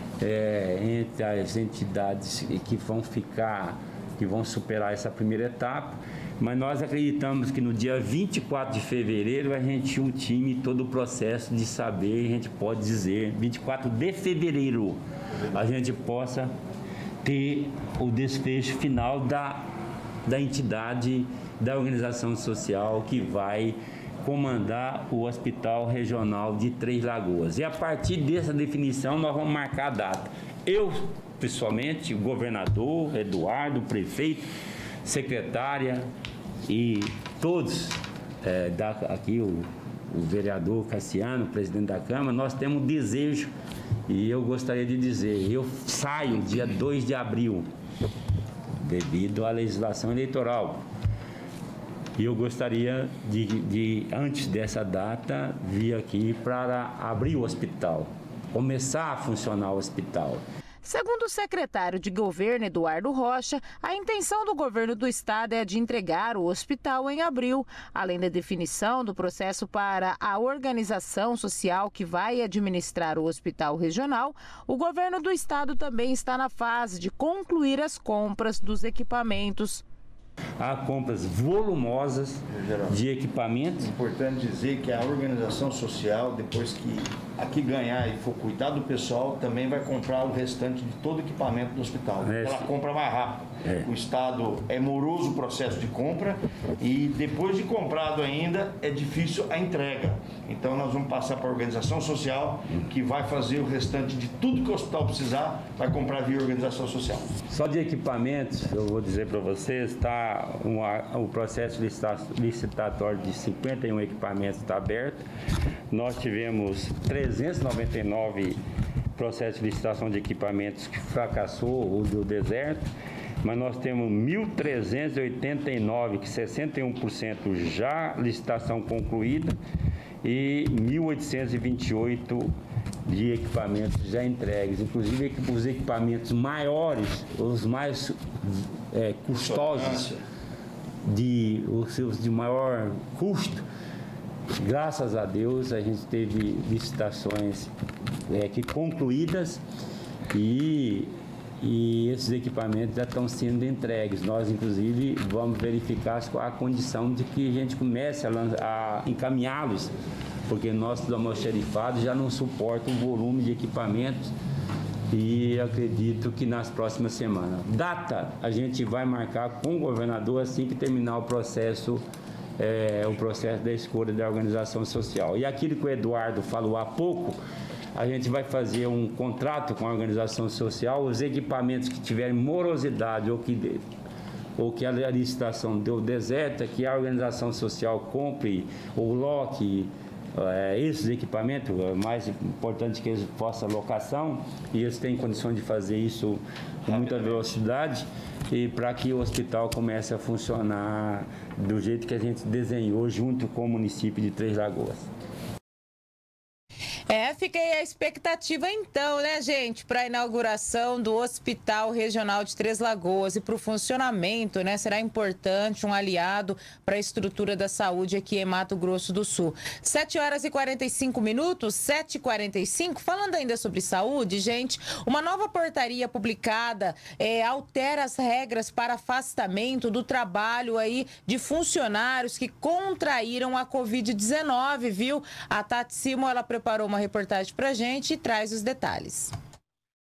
é, entre as entidades que vão ficar, que vão superar essa primeira etapa. Mas nós acreditamos que no dia vinte e quatro de fevereiro a gente ultime todo o processo de saber, a gente pode dizer, vinte e quatro de fevereiro, a gente possa ter o desfecho final da, da entidade, da organização social que vai comandar o Hospital Regional de Três Lagoas. E a partir dessa definição nós vamos marcar a data. Eu, pessoalmente, o governador, Eduardo, o prefeito, secretária e todos, é, da, aqui o, o vereador Cassiano, presidente da Câmara, nós temos um desejo e eu gostaria de dizer, eu saio dia dois de abril, devido à legislação eleitoral. E eu gostaria de, de, antes dessa data, vir aqui para abrir o hospital, começar a funcionar o hospital. Segundo o secretário de Governo, Eduardo Rocha, a intenção do governo do estado é a de entregar o hospital em abril, além da definição do processo para a organização social que vai administrar o hospital regional. O governo do estado também está na fase de concluir as compras dos equipamentos. Há compras volumosas de equipamentos. É importante dizer que a organização social, depois que aqui ganhar e for cuidar do pessoal, também vai comprar o restante de todo o equipamento do hospital. É, ela compra mais rápido. É. O Estado é moroso o processo de compra e depois de comprado ainda é difícil a entrega. Então nós vamos passar para a organização social que vai fazer o restante de tudo que o hospital precisar, vai comprar via organização social. Só de equipamentos, eu vou dizer para vocês, está um, o processo licitatório de cinquenta e um equipamentos está aberto. Nós tivemos trezentos e noventa e nove processos de licitação de equipamentos que fracassou, o do deserto, mas nós temos mil trezentos e oitenta e nove, que sessenta e um por cento já licitação concluída, e mil oitocentos e vinte e oito de equipamentos já entregues, inclusive os equipamentos maiores, os mais é, custosos, de, os seus de maior custo. Graças a Deus a gente teve licitações é, que concluídas e, e esses equipamentos já estão sendo entregues. Nós, inclusive, vamos verificar a condição de que a gente comece a, a encaminhá-los, porque nosso almoxarifado já não suporta o volume de equipamentos e acredito que nas próximas semanas. Data a gente vai marcar com o governador assim que terminar o processo É, o processo da escolha da organização social. E aquilo que o Eduardo falou há pouco, a gente vai fazer um contrato com a organização social, os equipamentos que tiverem morosidade ou que, ou que a licitação deu deserta, que a organização social compre ou loque é, esses equipamentos, é mais importante que eles possam locação, e eles têm condições de fazer isso com muita velocidade, e para que o hospital comece a funcionar do jeito que a gente desenhou junto com o município de Três Lagoas. É, fiquei à expectativa então, né, gente, para a inauguração do Hospital Regional de Três Lagoas e para o funcionamento, né, será importante, um aliado para a estrutura da saúde aqui em Mato Grosso do Sul. sete horas e quarenta e cinco minutos, sete e quarenta e cinco, falando ainda sobre saúde, gente, uma nova portaria publicada é, altera as regras para afastamento do trabalho aí de funcionários que contraíram a covid dezenove, viu? A Tati Simo, ela preparou uma reportagem pra gente e traz os detalhes.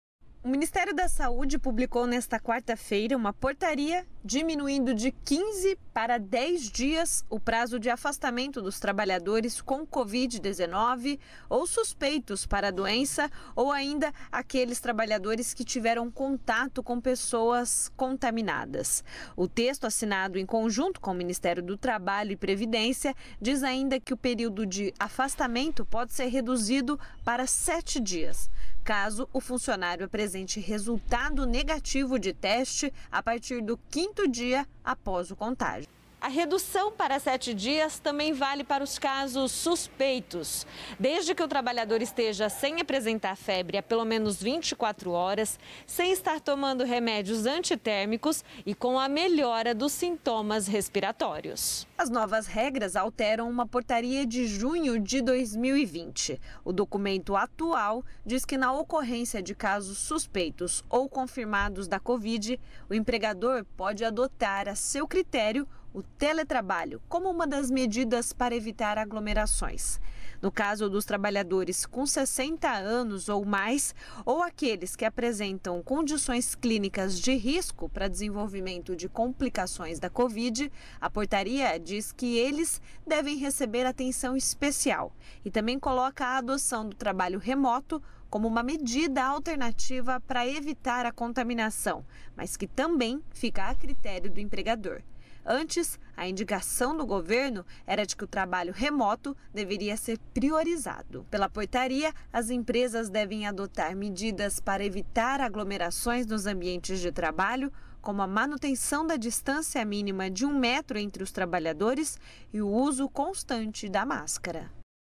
O Ministério da Saúde publicou nesta quarta-feira uma portaria diminuindo de quinze para dez dias o prazo de afastamento dos trabalhadores com covid dezenove ou suspeitos para a doença ou ainda aqueles trabalhadores que tiveram contato com pessoas contaminadas. O texto, assinado em conjunto com o Ministério do Trabalho e Previdência, diz ainda que o período de afastamento pode ser reduzido para sete dias, caso o funcionário apresente resultado negativo de teste a partir do quinto dia após o contágio. A redução para sete dias também vale para os casos suspeitos. Desde que o trabalhador esteja sem apresentar febre há pelo menos vinte e quatro horas, sem estar tomando remédios antitérmicos e com a melhora dos sintomas respiratórios. As novas regras alteram uma portaria de junho de dois mil e vinte. O documento atual diz que na ocorrência de casos suspeitos ou confirmados da Covid, o empregador pode adotar a seu critério o teletrabalho como uma das medidas para evitar aglomerações. No caso dos trabalhadores com sessenta anos ou mais, ou aqueles que apresentam condições clínicas de risco para desenvolvimento de complicações da Covid, a portaria diz que eles devem receber atenção especial e também coloca a adoção do trabalho remoto como uma medida alternativa para evitar a contaminação, mas que também fica a critério do empregador. Antes, a indicação do governo era de que o trabalho remoto deveria ser priorizado. Pela portaria, as empresas devem adotar medidas para evitar aglomerações nos ambientes de trabalho, como a manutenção da distância mínima de um metro entre os trabalhadores e o uso constante da máscara.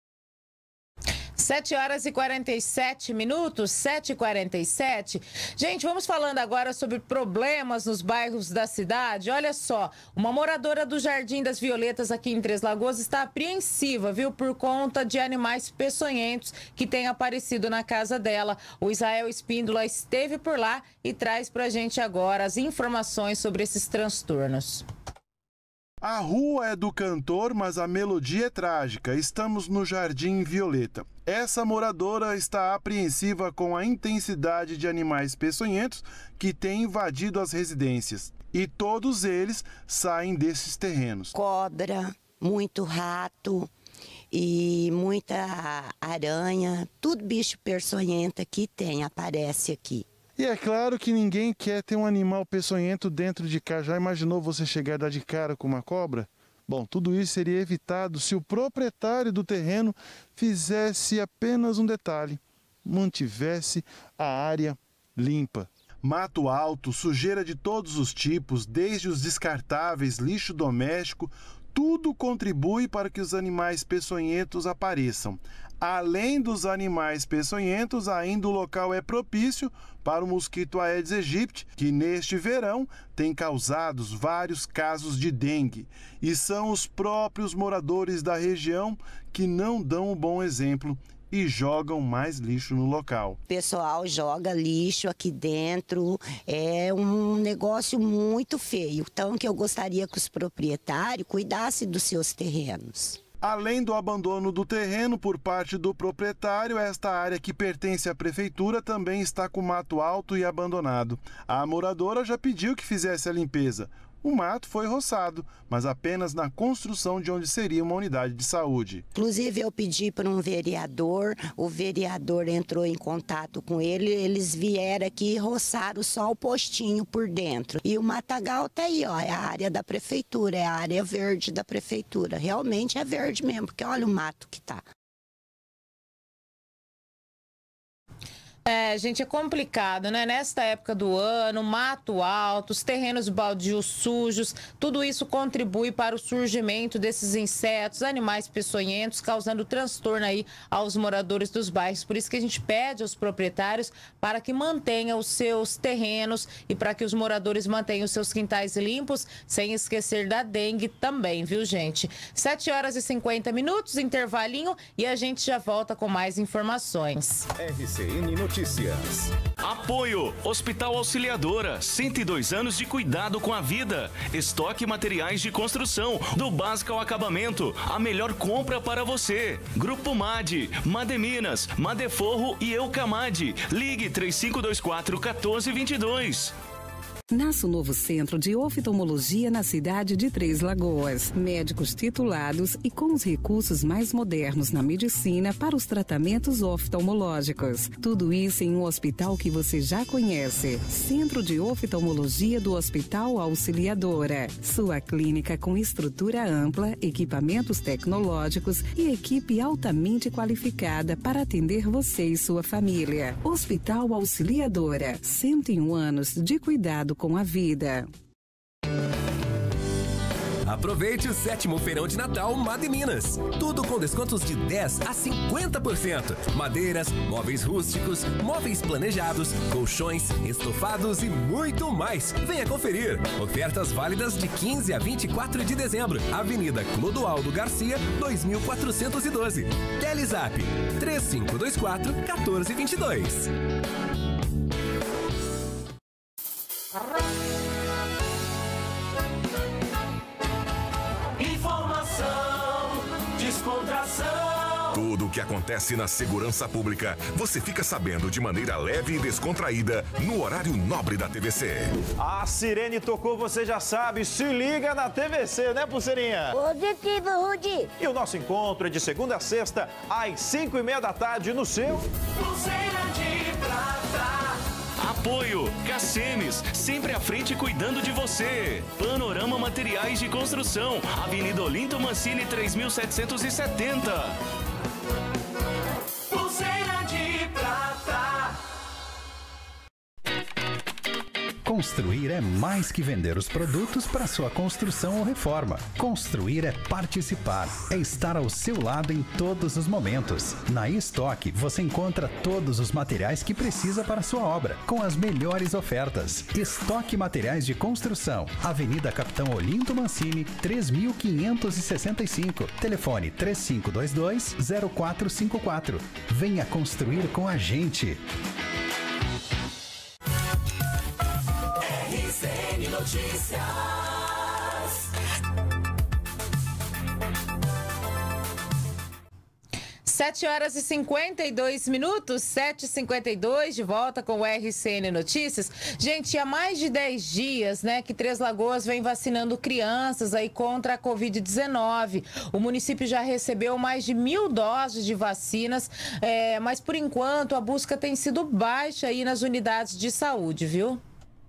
sete horas e quarenta e sete minutos, sete e quarenta e sete. Gente, vamos falando agora sobre problemas nos bairros da cidade. Olha só, uma moradora do Jardim das Violetas aqui em Três Lagoas está apreensiva, viu, por conta de animais peçonhentos que têm aparecido na casa dela. O Israel Espíndola esteve por lá e traz pra gente agora as informações sobre esses transtornos. A rua é do cantor, mas a melodia é trágica. Estamos no Jardim Violeta. Essa moradora está apreensiva com a intensidade de animais peçonhentos que têm invadido as residências. E todos eles saem desses terrenos. Cobra, muito rato e muita aranha. Tudo bicho peçonhento que tem, aparece aqui. E é claro que ninguém quer ter um animal peçonhento dentro de casa. Já imaginou você chegar a dar de cara com uma cobra? Bom, tudo isso seria evitado se o proprietário do terreno fizesse apenas um detalhe: mantivesse a área limpa. Mato alto, sujeira de todos os tipos, desde os descartáveis, lixo doméstico, tudo contribui para que os animais peçonhentos apareçam. Além dos animais peçonhentos, ainda o local é propício para o mosquito Aedes aegypti, que neste verão tem causado vários casos de dengue. E são os próprios moradores da região que não dão um bom exemplo e jogam mais lixo no local. O pessoal joga lixo aqui dentro, é um negócio muito feio. Então que eu gostaria que os proprietários cuidassem dos seus terrenos. Além do abandono do terreno por parte do proprietário, esta área que pertence à prefeitura também está com mato alto e abandonado. A moradora já pediu que fizesse a limpeza. O mato foi roçado, mas apenas na construção de onde seria uma unidade de saúde. Inclusive eu pedi para um vereador, o vereador entrou em contato com ele, eles vieram aqui e roçaram só o postinho por dentro. E o matagal está aí, ó, é a área da prefeitura, é a área verde da prefeitura. Realmente é verde mesmo, porque olha o mato que tá. É, gente, é complicado, né? Nesta época do ano, mato alto, os terrenos baldios sujos, tudo isso contribui para o surgimento desses insetos, animais peçonhentos, causando transtorno aí aos moradores dos bairros. Por isso que a gente pede aos proprietários para que mantenham os seus terrenos e para que os moradores mantenham os seus quintais limpos, sem esquecer da dengue também, viu, gente? sete horas e cinquenta minutos, intervalinho, e a gente já volta com mais informações. R C N Notícias. Notícias. Apoio Hospital Auxiliadora, cento e dois anos de cuidado com a vida. Estoque materiais de construção, do básico ao acabamento. A melhor compra para você. Grupo MAD, Mademinas, Madeforro e Eucamad. Ligue três cinco dois quatro, um quatro dois dois. Nasce o novo centro de oftalmologia na cidade de Três Lagoas. Médicos titulados e com os recursos mais modernos na medicina para os tratamentos oftalmológicos. Tudo isso em um hospital que você já conhece. Centro de Oftalmologia do Hospital Auxiliadora. Sua clínica com estrutura ampla, equipamentos tecnológicos e equipe altamente qualificada para atender você e sua família. Hospital Auxiliadora. cento e um anos de cuidado com a vida. Aproveite o sétimo feirão de Natal Mademinas. Tudo com descontos de dez a cinquenta por cento. Madeiras, móveis rústicos, móveis planejados, colchões, estofados e muito mais. Venha conferir. Ofertas válidas de quinze a vinte e quatro de dezembro. Avenida Clodoaldo Garcia, dois mil quatrocentos e doze. Telezap três cinco dois quatro, um quatro dois dois. Informação, descontração. Tudo o que acontece na segurança pública, você fica sabendo de maneira leve e descontraída no horário nobre da T V C. A sirene tocou, você já sabe, se liga na T V C, né, Pulseirinha? Positivo, Rudi. E o nosso encontro é de segunda a sexta, às cinco e meia da tarde, no seu... Pulseira de prata. Apoio Cacemes, sempre à frente cuidando de você. Panorama Materiais de Construção, Avenida Olinto Mancini três mil setecentos e setenta. Pulseira de prata. Construir é mais que vender os produtos para sua construção ou reforma. Construir é participar, é estar ao seu lado em todos os momentos. Na Estoque você encontra todos os materiais que precisa para sua obra, com as melhores ofertas. Estoque Materiais de Construção, Avenida Capitão Olinto Mancini, três mil quinhentos e sessenta e cinco. Telefone três cinco dois dois, zero quatro cinco quatro. Venha construir com a gente. R C N Notícias. sete horas e cinquenta e dois minutos, sete e cinquenta e dois, de volta com o R C N Notícias. Gente, há mais de dez dias, né, que Três Lagoas vem vacinando crianças aí contra a covid dezenove. O município já recebeu mais de mil doses de vacinas, é, mas por enquanto a busca tem sido baixa aí nas unidades de saúde, viu?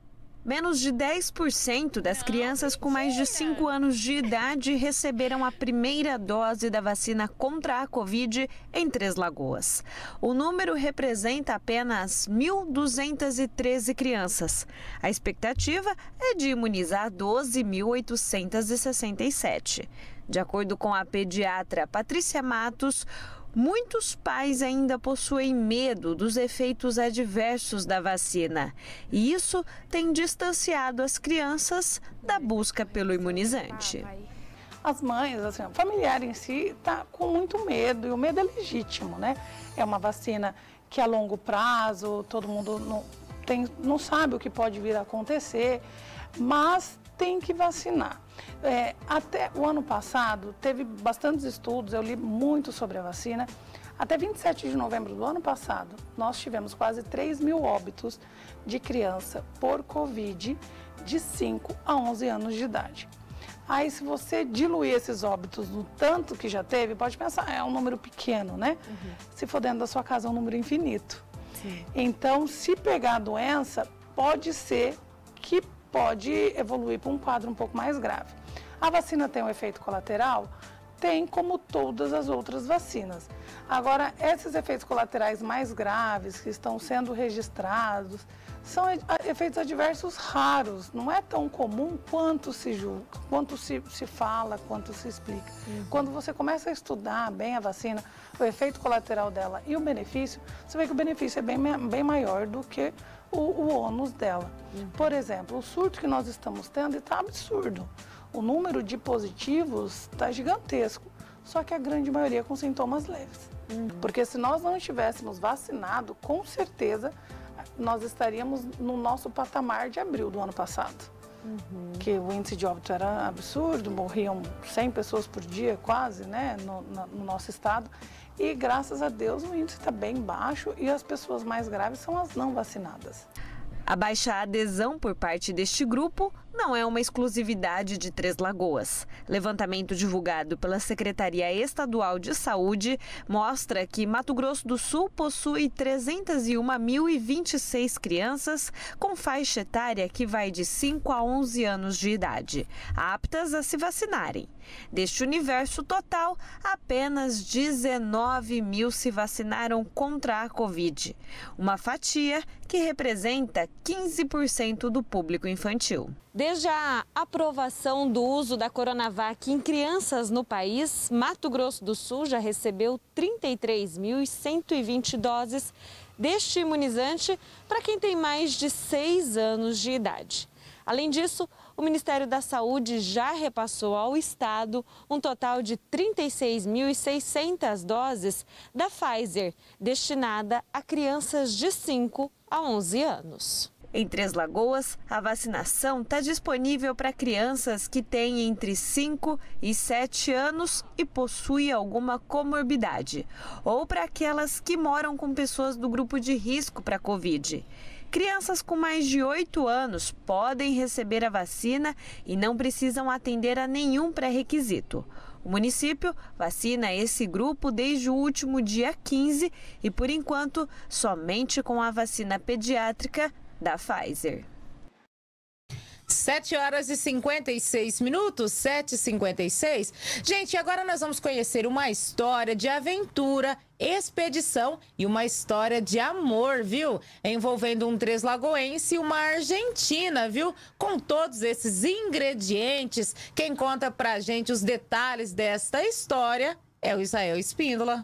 Menos de dez por cento das crianças com mais de cinco anos de idade receberam a primeira dose da vacina contra a Covid em Três Lagoas. O número representa apenas mil duzentas e treze crianças. A expectativa é de imunizar doze mil oitocentas e sessenta e sete. De acordo com a pediatra Patrícia Matos, muitos pais ainda possuem medo dos efeitos adversos da vacina. E isso tem distanciado as crianças da busca pelo imunizante. As mães, assim, o familiar em si está com muito medo, e o medo é legítimo, né? É uma vacina que a longo prazo, todo mundo não, tem, não sabe o que pode vir a acontecer, mas tem que vacinar. É, até o ano passado, teve bastantes estudos, eu li muito sobre a vacina. Até vinte e sete de novembro do ano passado, nós tivemos quase três mil óbitos de criança por Covid de cinco a onze anos de idade. Aí, se você diluir esses óbitos no tanto que já teve, pode pensar, é um número pequeno, né? Uhum. Se for dentro da sua casa, é um número infinito. Sim. Então, se pegar a doença, pode ser que pode evoluir para um quadro um pouco mais grave. A vacina tem um efeito colateral? Tem, como todas as outras vacinas. Agora, esses efeitos colaterais mais graves que estão sendo registrados são efeitos adversos raros. Não é tão comum quanto se julga, quanto se, se fala, quanto se explica. Uhum. Quando você começa a estudar bem a vacina, o efeito colateral dela e o benefício, você vê que o benefício é bem, bem maior do que o, o ônus dela. Uhum. Por exemplo, o surto que nós estamos tendo está absurdo. O número de positivos está gigantesco, só que a grande maioria com sintomas leves. Uhum. Porque se nós não estivéssemos vacinados, com certeza nós estaríamos no nosso patamar de abril do ano passado. Uhum. Que o índice de óbito era absurdo, morriam cem pessoas por dia quase, né, no, no nosso estado. E graças a Deus o índice está bem baixo e as pessoas mais graves são as não vacinadas. A baixa adesão por parte deste grupo não é uma exclusividade de Três Lagoas. Levantamento divulgado pela Secretaria Estadual de Saúde mostra que Mato Grosso do Sul possui trezentas e uma mil e vinte e seis crianças com faixa etária que vai de cinco a onze anos de idade, aptas a se vacinarem. Deste universo total, apenas dezenove mil se vacinaram contra a Covid, uma fatia que representa quinze por cento do público infantil. Desde a aprovação do uso da Coronavac em crianças no país, Mato Grosso do Sul já recebeu trinta e três mil cento e vinte doses deste imunizante para quem tem mais de seis anos de idade. Além disso, o Ministério da Saúde já repassou ao Estado um total de trinta e seis mil e seiscentas doses da Pfizer, destinada a crianças de cinco a onze anos. Em Três Lagoas, a vacinação está disponível para crianças que têm entre cinco e sete anos e possuem alguma comorbidade, ou para aquelas que moram com pessoas do grupo de risco para a Covid. Crianças com mais de oito anos podem receber a vacina e não precisam atender a nenhum pré-requisito. O município vacina esse grupo desde o último dia quinze e, por enquanto, somente com a vacina pediátrica da Pfizer. sete horas e cinquenta e seis minutos, sete e cinquenta e seis. Gente, agora nós vamos conhecer uma história de aventura, expedição e uma história de amor, viu? Envolvendo um Três Lagoense e uma argentina, viu? Com todos esses ingredientes, quem conta pra gente os detalhes desta história é o Israel Espíndola.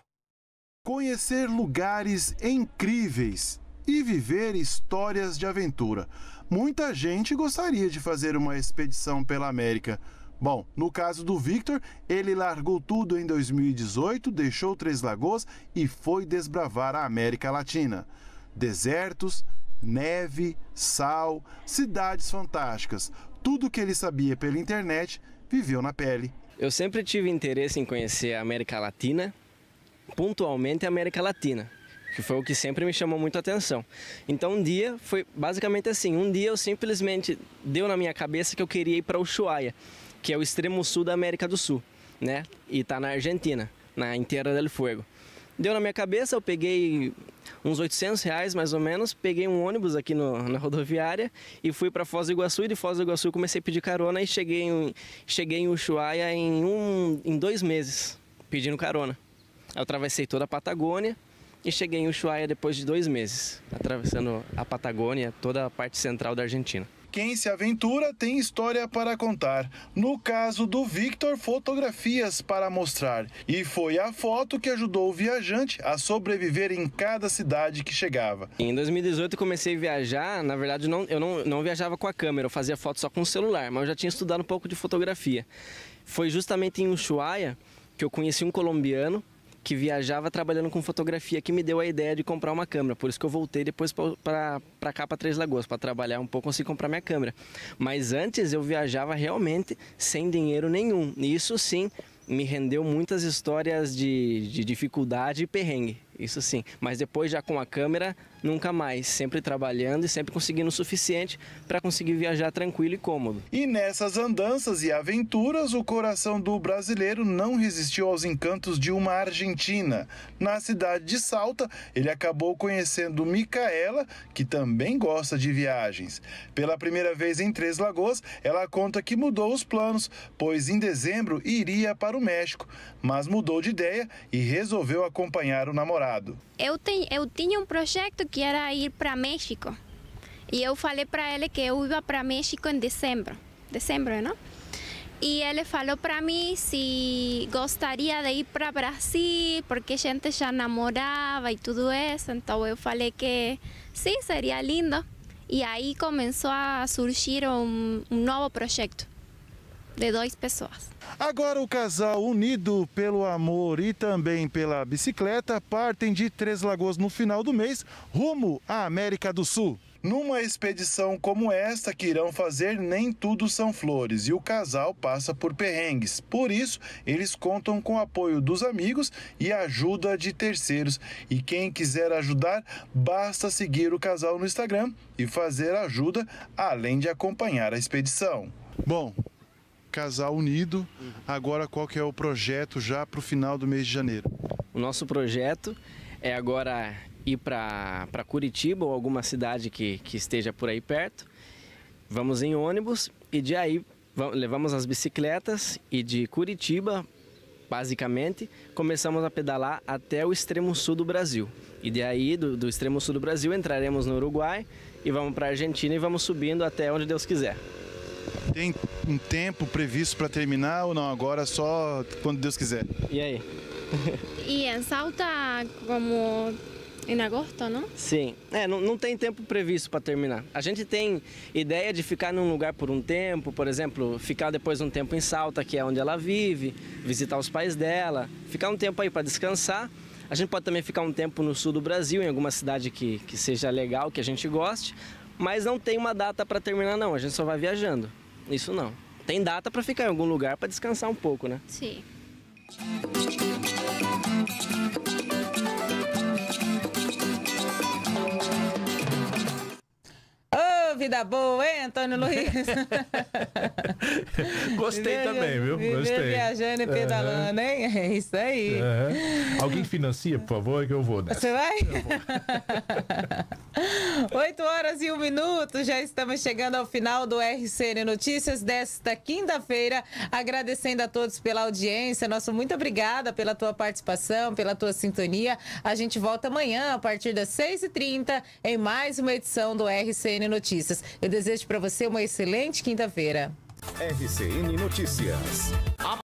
Conhecer lugares incríveis e viver histórias de aventura. Muita gente gostaria de fazer uma expedição pela América. Bom, no caso do Victor, ele largou tudo em dois mil e dezoito, deixou Três Lagoas e foi desbravar a América Latina. Desertos, neve, sal, cidades fantásticas. Tudo que ele sabia pela internet, viveu na pele. Eu sempre tive interesse em conhecer a América Latina, pontualmente a América Latina, que foi o que sempre me chamou muito a atenção. Então um dia foi basicamente assim, um dia eu simplesmente deu na minha cabeça que eu queria ir para Ushuaia, que é o extremo sul da América do Sul, né? E tá na Argentina, na em Tierra del Fuego. Deu na minha cabeça, eu peguei uns oitocentos reais mais ou menos, peguei um ônibus aqui no, na rodoviária e fui para Foz do Iguaçu, e de Foz do Iguaçu comecei a pedir carona e cheguei em, cheguei em Ushuaia em, um, em dois meses, pedindo carona. Eu atravessei toda a Patagônia e cheguei em Ushuaia depois de dois meses, atravessando a Patagônia, toda a parte central da Argentina. Quem se aventura tem história para contar. No caso do Victor, fotografias para mostrar. E foi a foto que ajudou o viajante a sobreviver em cada cidade que chegava. Em dois mil e dezoito eu comecei a viajar, na verdade não, eu não, não viajava com a câmera, eu fazia foto só com o celular, mas eu já tinha estudado um pouco de fotografia. Foi justamente em Ushuaia que eu conheci um colombiano que viajava trabalhando com fotografia, que me deu a ideia de comprar uma câmera. Por isso que eu voltei depois para cá, para Três Lagoas, para trabalhar um pouco, consegui comprar minha câmera. Mas antes eu viajava realmente sem dinheiro nenhum. E isso sim me rendeu muitas histórias de, de dificuldade e perrengue. Isso sim. Mas depois já com a câmera, nunca mais. Sempre trabalhando e sempre conseguindo o suficiente para conseguir viajar tranquilo e cômodo. E nessas andanças e aventuras, o coração do brasileiro não resistiu aos encantos de uma Argentina. Na cidade de Salta, ele acabou conhecendo Micaela, que também gosta de viagens. Pela primeira vez em Três Lagoas, ela conta que mudou os planos, pois em dezembro iria para o México, mas mudou de ideia e resolveu acompanhar o namorado. Eu, ten, eu tinha um projeto que era ir para México. E eu falei para ele que eu ia para México em dezembro. Dezembro, não? E ele falou para mim se gostaria de ir para Brasil, porque a gente já namorava e tudo isso. Então eu falei que sim, seria lindo. E aí começou a surgir um, um novo projeto. de duas pessoas. Agora o casal, unido pelo amor e também pela bicicleta, partem de Três Lagoas no final do mês, rumo à América do Sul. Numa expedição como esta que irão fazer, nem tudo são flores e o casal passa por perrengues. Por isso, eles contam com o apoio dos amigos e a ajuda de terceiros. E quem quiser ajudar, basta seguir o casal no Instagram e fazer ajuda, além de acompanhar a expedição. Bom, casal unido, agora qual que é o projeto já para o final do mês de janeiro? O nosso projeto é agora ir para Curitiba ou alguma cidade que, que esteja por aí perto. Vamos em ônibus e de aí levamos as bicicletas e de Curitiba, basicamente, começamos a pedalar até o extremo sul do Brasil. E de aí, do, do extremo sul do Brasil, entraremos no Uruguai e vamos para a Argentina e vamos subindo até onde Deus quiser. Tem um tempo previsto para terminar ou não? Agora só quando Deus quiser? E aí? E em Salta, como em agosto, não? Sim, é, não, não tem tempo previsto para terminar. A gente tem ideia de ficar num lugar por um tempo, por exemplo, ficar depois um tempo em Salta, que é onde ela vive, visitar os pais dela, ficar um tempo aí para descansar. A gente pode também ficar um tempo no sul do Brasil, em alguma cidade que, que seja legal, que a gente goste, mas não tem uma data para terminar não, a gente só vai viajando. Isso não. Tem data para ficar em algum lugar para descansar um pouco, né? Sim. Vida boa, hein, Antônio Luiz? Gostei Viver, também, viu? Viver Gostei. viajando e pedalando, hein? É isso aí. Uhum. Alguém financia, por favor, que eu vou nessa. Você vai? oito horas e um minuto, já estamos chegando ao final do R C N Notícias desta quinta-feira. Agradecendo a todos pela audiência. Nosso muito obrigada pela tua participação, pela tua sintonia. A gente volta amanhã, a partir das seis e trinta, em mais uma edição do R C N Notícias. Eu desejo para você uma excelente quinta-feira. R C N Notícias.